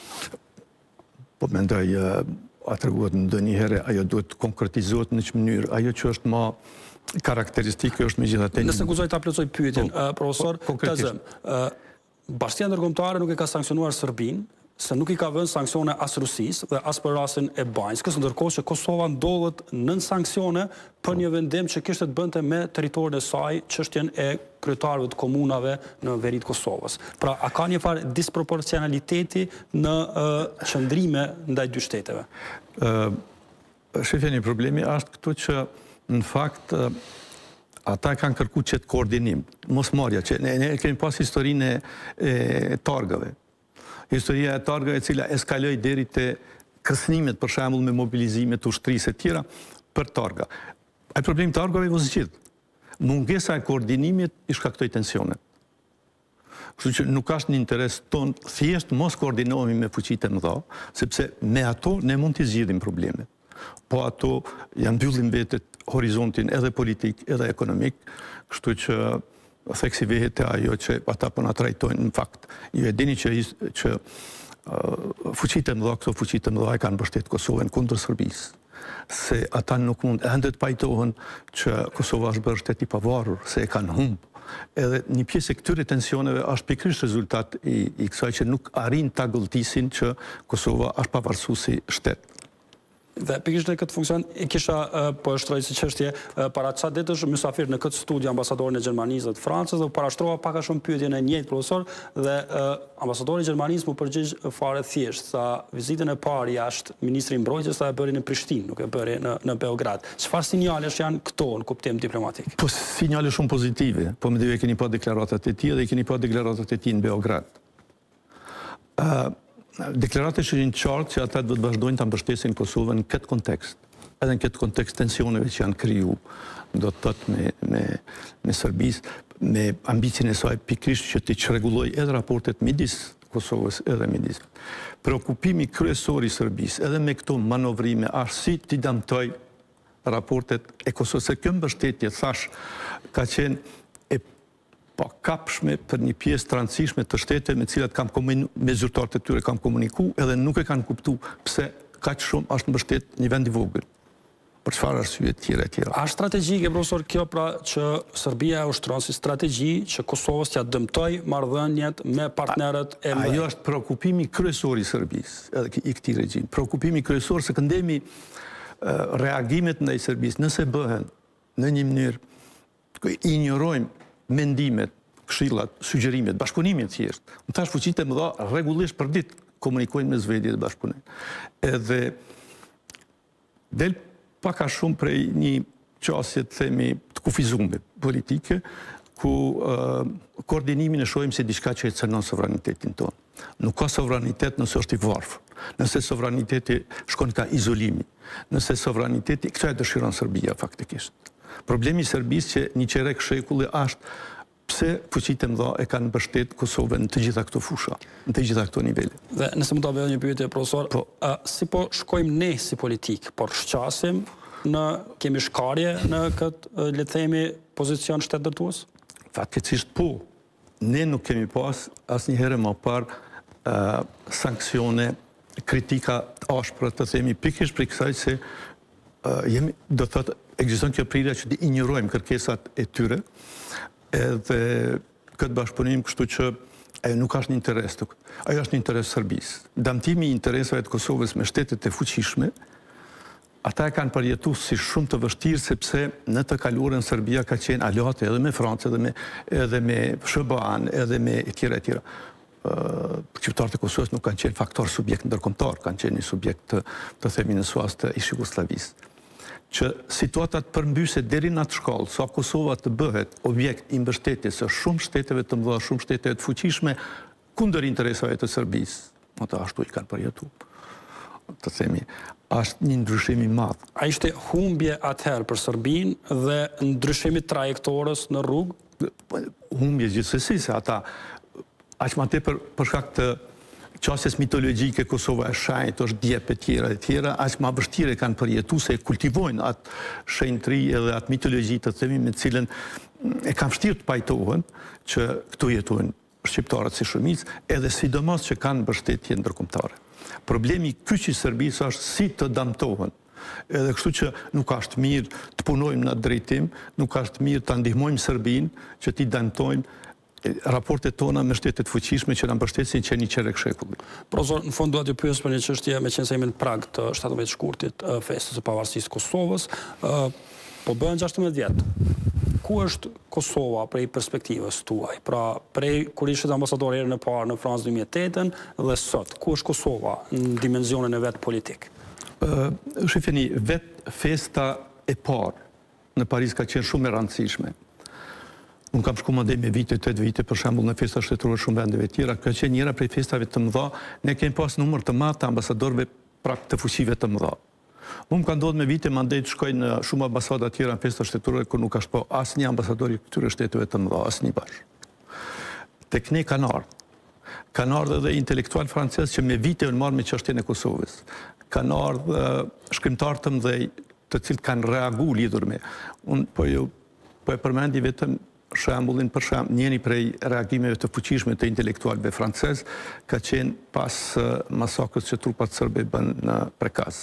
Po mendoj, a tregohet ndonjëherë, ajo duhet të konkretizohet në çfarë mënyrë, ajo që është më karakteristike është megjithatë. Nëse guxoj ta plotësoj pyetjen, profesor, të zëm. Bashkia ndërkombëtare nuk e ka sankcionuar Serbinë, se nuk i ka vënë sanksione as Rusisë dhe as për rastin e Banjskës, ndërkohë që Kosova ndodhet nën sanksione për një vendim që kishte të bënte me territorin e saj, çështjen e kryetarëve të komunave në veri të Kosovës. Pra, a ka një farë disproporcionaliteti në qëndrime ndaj dy shteteve? Shefja, një problemi është këtu që në fakt ata kanë kërkuar çet koordinim, mosmarrja, që ne kemi pas historinë e targave. Historia e targave e cila eskaloi deri te kërcënimet për shembull me mobilizime të ushtrisë e tjera për targa. Ai problemi i targave u zgjidh. Mungesa e koordinimit i shkaktoi tensionet. Kështu që nuk është në interes ton thjesht mos koordinohemi me fuqitë e mëdha, sepse me ato ne mund të zgjidhim problemet. Po ato janë mbyllin vetet horizontin edhe politik edhe ekonomik, kështu që theksi vehet e ajo që ata po na trajtojnë në fakt. Ju e dini që fuqitë e mëdha, këto fuqitë e mëdha kanë mbështet Kosovën kundër Serbisë. Se ata nuk mund ende të pajtohen që Kosova është bërë shtet i pavarur, se e kanë humbë. Edhe një pjesë e këtyre tensioneve është pikërisht rezultat i kësaj që nuk arrin ta gëlltisin që Kosova është pavarësuesi shtet. Dhe pikërisht në këtë funksion kisha po shtroj si çështje para çfarë ditësh mysafir në këtë studio ambasadorin e Gjermanisë dhe të Francës dhe u parashtrova pak a shumë pyetjen e njëjtë profesor dhe ambasadori i Gjermanisë më përgjigj fare thjesht sa vizitën e parë jashtë ministri i mbrojtjes sa e bëri në Prishtinë, nuk e bëri në Beograd. Çfarë sinjalesh janë këto në kuptim diplomatik? Po sinjale shumë pozitive, po më dhe keni pa deklaratat e tij dhe keni pa deklaratat e tij në Beograd. Deklaratë që janë qartë që ata do të vazhdojnë ta mbështesin Kosovën në këtë kontekst. Edhe në këtë kontekst tensioneve që janë kriju, do të thotë me Serbisë, me ambicien e saj pikërisht që të çrregullojë edhe raportet midis Kosovës edhe midis. Preokupimi kryesor i Serbisë edhe me këto manovrime është si të damtoj raportet e Kosovës. Se kjo mbështetje thash ka qenë po kapshme për një pjesë të rëndësishme të shtete me cilat me zyrtarët e tyre kam komuniku edhe nuk e kanë kuptu pse kaq shumë është mbështet një vend i vogël. Për çfarë arsye tjera e tjera. A strategjike, profesor, kjo pra që Serbia e ushtron si strategji që Kosovës t'ja dëmtoj marrëdhëniet me partnerët e mëdhenj? Ajo është preokupimi kryesor i Serbisë, edhe i këtij regjimi. Preokupimi kryesor se këndemi reagimet ndaj Serbisë nëse bëhen në një mënyrë injorojmë mendimet, këshillat, sugjerimet, bashkëpunimin thjesht. Në tash fuqitë e mëdha rregullisht për ditë komunikojnë me zvedje dhe bashkëpunim. Edhe del pak a shumë prej një qasje të themi të kufizuar politike, ku koordinimin e shohim si diçka që e cënon sovranitetin tonë. Nuk ka sovranitet nëse është i varfër, nëse sovraniteti shkon ka izolimi, nëse sovraniteti, këtë e dëshiron Serbia faktikisht. Problemi i Serbisë që një qerek shekulli është pse fuqitë e mëdha e kanë mbështet Kosovën në të gjitha këto fusha, në të gjitha këto nivele. Dhe nëse mund ta bëj një pyetje, profesor, si po shkojmë ne si politik, por shqasim kemi shkarje në këtë, le të themi, pozicion shtetdërtues? Fatkeqësisht po. Ne nuk kemi pas asnjëherë më parë sanksione, kritika të ashpra, të themi pikërisht për kësaj se jemi, do të thotë, ekziston kjo prirja që të injorojmë kërkesat e tyre, edhe këtë bashkëpunim, kështu që ajo nuk është një interes të këtë. Ajo është një interes Serbisë. Damtimi i interesave të Kosovës me shtetet e fuqishme, ata e kanë përjetu si shumë të vështirë, sepse në të kaluarën Serbia ka qenë aliate edhe me Francë, edhe me SBA-n, edhe me e tjera. Qytetarët e Kosovës nuk kanë qenë faktor subjekt ndërkombëtar, kanë qenë një subjekt të themi në suas të ish Jugosllavisë. Që situatat përmbyse deri në atë shkallë, sa Kosova të bëhet objekt i mbështetjes së shumë shteteve të mëdha, shumë shteteve të fuqishme, kundër interesave të Serbisë. Ata ashtu i kanë përjetuar. Të themi, është një ndryshim i madh. A ishte humbje atëherë për Serbinë dhe ndryshimi trajektorës në rrugë? Humbje gjithsesi, se ata aq më tepër për shkak të qasjes mitologjike, Kosova e shenjtë, është djep e tjera, aq më vështirë kanë përjetu se kultivojnë atë shenjtëri edhe atë mitologji të themi me cilën e kanë vështirë të pajtohen që këtu jetojnë shqiptarët si shumicë, edhe sidomos që kanë mbështetje ndërkombëtare. Problemi kyç i Serbisë është si të damtohen. Edhe kështu që nuk është mirë të punojmë në atë drejtim, nuk është mirë të ndihmojmë Serbinë që t'i damtojmë raportet tona me shtetet fuqishme që na mbështesin që një qerek shekulli. Profesor, në fund dua t'ju pyes për një çështje me qenë se jemi në prag të 17 shkurtit festës së pavarësisë Kosovës, po bën 16 vjet. Ku është Kosova prej perspektivës tuaj? Pra, prej kur ishit ambasador herën e parë në Francë 2008 dhe sot, ku është Kosova në dimensionin e vet politik? Shifeni, vet festa e parë në Paris ka qenë shumë e rëndësishme. Unë kam shku më me vite, 8 vite, për shembull në festa shtetërore shumë vendeve tjera, ka qenë njëra prej festave të mëdha, ne kemi pas numër të madh të ambasadorëve prap të fuqive të mëdha. Unë ka ndodhur me vite mandej të shkoj në shumë ambasada tjera në festa shtetërore ku nuk ka shpo asnjë ambasador i këtyre shteteve të mëdha, asnjë bash. Tek ne kanë ardhur edhe intelektual francez që me vite u marrë me çështjen e Kosovës. Kanë ardhur shkrimtar të mëdhej, të cilët kanë reaguar lidhur me. Unë po e përmendi vetëm shembullin për njëri prej reagimeve të fuqishme të intelektualëve francez ka qenë pas masakrës që trupat serbe bën në Prekaz.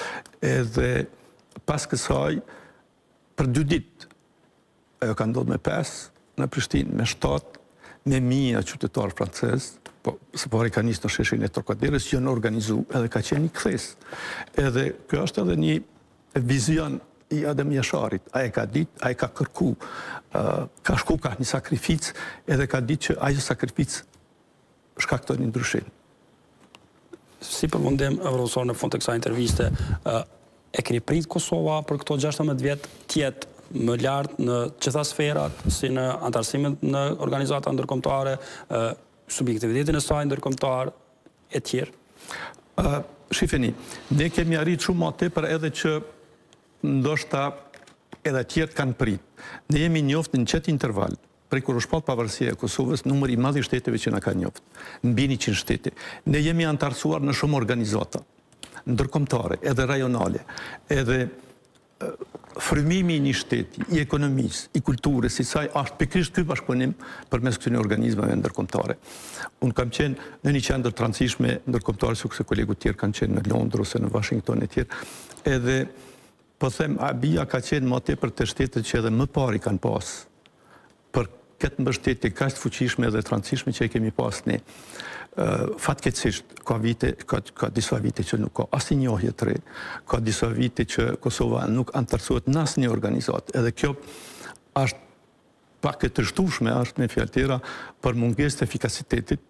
Edhe pas kësaj, për 2 ditë, ajo ka ndodhur me 5 në Prishtinë, me 7, me 1000 qytetarë francez, së pari ka nisë në sheshin e Trokaderës, që në organizu edhe ka qenë një kthes. Edhe kjo është edhe një vizion i Adem Jasharit. A e ka ditë, a e ka kërku, ka shku ka një sakrificë, edhe ka ditë që ajo sakrificë shkakton një ndryshim. Si përfundim, profesor, në fund të kësaj interviste, e keni prit Kosova për këto 16 vjet tjetë më lartë në gjitha sferat, si në antarësimet në organizata ndërkombëtare, subjektivitetin e saj ndërkombëtar, e tjerë? Shifeni, ne kemi arritë shumë më tepër edhe që ndoshta edhe tjertë kanë prit. Ne jemi njoftë në qëtë interval, prej kur është shpallë pavarësia e Kosovës, numër i madh i shteteve që na ka njoftë, mbi 100 shtete. Ne jemi antarësuar në shumë organizata ndërkombëtare, edhe rajonale, edhe frymimi i një shteti, i ekonomisë, i kulturës, i saj është pikërisht ky bashkëpunim përmes këtyre organizmave ndërkombëtare. Unë kam qenë në një qendër të rëndësishme ndërkombëtare, sikur se kolegut tjerë kanë qenë në Londër ose në Washington e tjerë, edhe po them, Abia ka qenë më tepër të shtetet që edhe më pari kanë pas për këtë mbështetje kaq të fuqishme dhe të rëndësishme që e kemi pas ne. Fatkeqësisht, ka disa vite që nuk ka asnjë njohje të re, ka disa vite që Kosova nuk antarësohet në asnjë organizatë. Edhe kjo është pak e trishtueshme, është me fjalë tjera, për mungesë të efikasitetit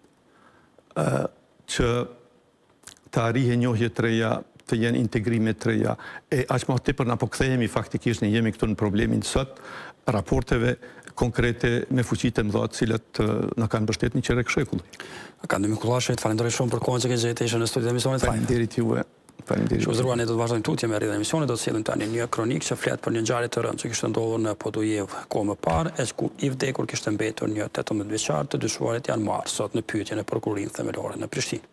që të arrihe njohje të reja, të jenë integrime të reja. E aq më tepër na po kthehemi faktikisht, ne jemi këtu në problemin sot raporteve konkrete me fuqitë mëdha të cilat na kanë mbështetur një çerek shekulli. Akademi Kullashet, falenderoj shumë për kohën që ke gjetë ishte në studion e emisionit. Faleminderit juve. Faleminderit. Shqipëruar, ne do të vazhdojmë tutje me rrjedhën e emisionit, do të sillim tani një kronikë që flet për një ngjarje të rëndë që kishte ndodhur në Podujev kohë më parë, e ku i vdekur kishte mbetur një 18 vjeçar, të dyshuarit janë marrë sot në pyetje në prokurorinë themelore në Prishtinë.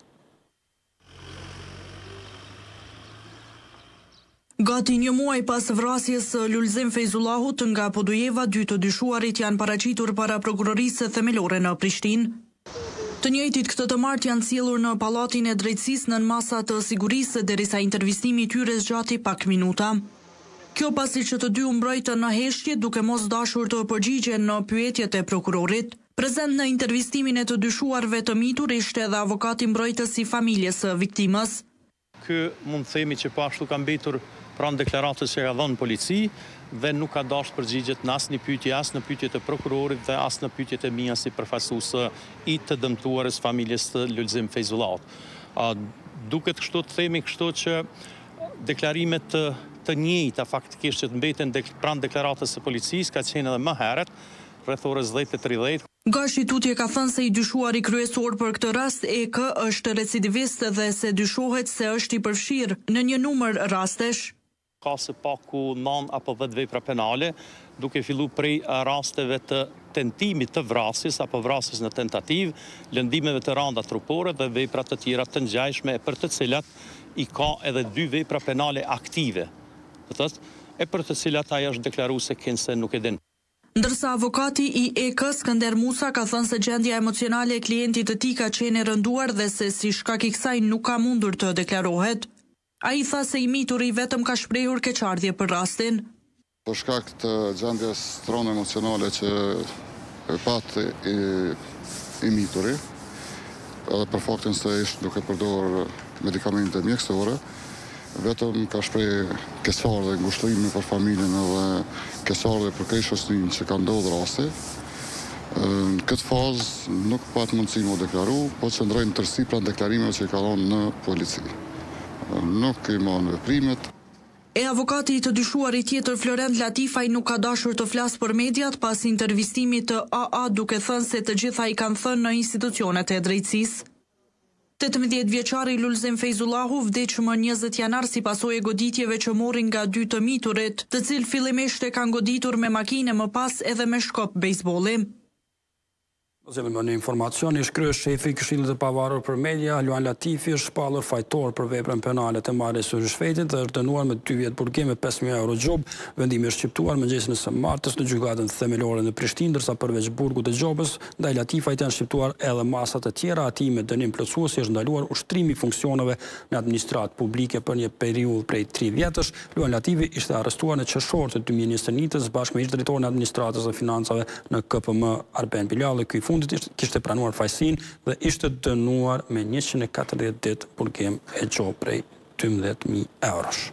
Gati një muaj pas vrasjes së Lulzim Fejzullahut nga Podujeva, 2 të dyshuarit janë paraqitur para prokurorisë themelore në Prishtinë. Të njëjtit këtë të martë janë sjellur në Pallatin e Drejtësisë nën masa të sigurisë derisa intervistimi i tyre zgjati pak minuta. Kjo pasi që të dy u mbrojtën në heshtje duke mos dashur të përgjigjen në pyetjet e prokurorit. Prezent në intervistimin e të dyshuarve të mitur ishte edhe avokati mbrojtës i familjes së viktimës. Ky mund të themi që po ashtu ka mbetur pranë deklaratës që ka dhënë polici dhe nuk ka dashur përgjigjet në asnjë pyetje, as në pyetjet e prokurorit dhe as në pyetjet e mia si përfaqësues i të dëmtuarës familjes të Lulzim Fejzullahut. Duket kështu të themi kështu që deklarimet të njëjta faktikisht që të mbeten pranë deklaratës së policisë ka qenë edhe më herët, rreth orës 10:30. Nga shitutje ka thënë se i dyshuari kryesor për këtë rast EK është recidivist dhe se dyshohet se është i përfshirë në një numër rastesh. Ka së paku 9 apo 10 vepra penale, duke fillu prej rasteve të tentimit të vrasjes apo vrasjes në tentativë, lëndimeve të randa trupore dhe vepra të tjera të ngjashme për të cilat i ka edhe 2 vepra penale aktive. E për të cilat ai është deklaruar se kënse nuk e din. Ndërsa avokati i EK Skënder Musa ka thënë se gjendja emocionale e klientit të tij ka qenë e rënduar dhe se si shkak i kësaj nuk ka mundur të deklarohet. Ai tha se i mituri vetëm ka shprehur keqardhje për rastin. Për shkak të gjendjes stronë emocionale që e pat i mituri, edhe për faktin se ishte duke përdorur medikamente mjekësore, vetëm ka shpreh keqardhje dhe ngushëllime për familjen edhe keqardhje për këtë shoqërinë që ka ndodhur rasti. Në këtë fazë nuk pat mundësi më deklaru, po qëndrojnë tërësi pranë deklarimeve që i ka dhënë në polici. Nuk i marrën veprimet. E avokati i të dyshuarit tjetër Florent Latifaj nuk ka dashur të flasë për mediat pas intervistimit të AA duke thënë se të gjitha i kanë thënë në institucionet e drejtësisë. 18 vjeçari Lulzim Fejzullahu vdiq më 20 janar si pasojë e goditjeve që morin nga 2 të miturit, të cilë fillimisht e kanë goditur me makine, më pas edhe me shkop bejsbolli. Do zëllim në informacion, ish krye shefi i Këshillit të Pavarur për Media, Luan Latifi, është shpallur fajtor për veprën penale të marrjes së rishfetit dhe është dënuar me 2 vjet burgim me 5.000 euro gjob. Vendimi është shqiptuar mëngjesin e së martës në gjykatën themelore në Prishtinë, ndërsa përveç burgut të gjobës, ndaj Latifajt janë shqiptuar edhe masa të tjera, atij me dënim plotësues është ndaluar ushtrimi i funksioneve në administratë publike për një periudhë prej 3 vjetësh. Luan Latifi ishte arrestuar në qershor të 2021 bashkë me ish-drejtorin e administratës dhe financave në KPM Arben Bilalli. Ky fundit kishte pranuar fajsin dhe ishte dënuar me 140 ditë burgim e gjoh prej 12.000 eurosh.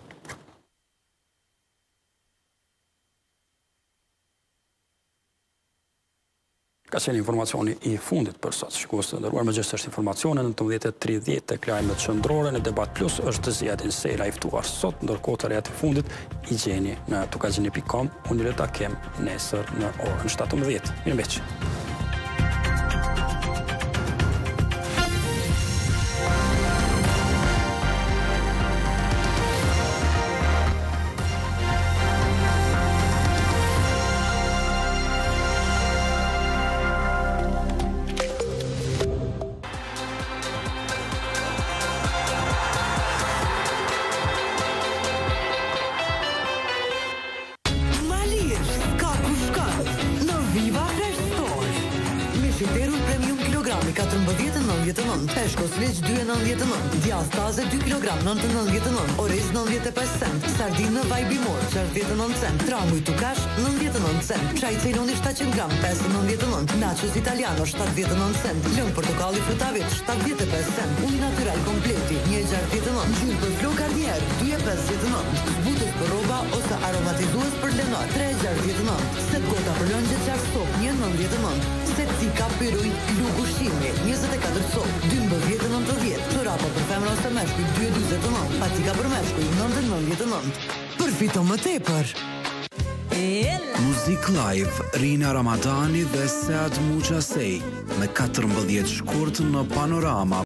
Ka qenë informacioni i fundit për sot. Shikues të nderuar, me gjithë është informacione në 19:30 tek lajmet qendrore në Debat Plus është Ziadin Sela i ftuar sot, ndërkohë të rehat e fundit i gjeni në tukazhini.com. Unë le ta kem nesër në orën 17. Mirëmbëngjes. Peshkos leq 2,99, djath taze 2 kg 9,99, orez 95 cent, sardin në vaj bimor 69 cent, tramuj tukash 99 cent, çaj Ceyloni 700 gram 5,99, nachos italiano 79 cent, lëng portokalli frutavit 75 cent, ujë natyral kompleti 1,69, gjullë për Flo Garnier 2,59, zbutës për rroba ose aromatizues për Lenor 3,69, set gota për lëngje qarë sop 1,99, set cika për ujë luk ushqimi 24 sop 12,90, çorapa për femra ose meshkuj 2,49, patika për meshkuj 9,99. Përfito më tepër. Muzik live, Rina Ramadani dhe Sead Muqasej me 14 shkurt në Panorama.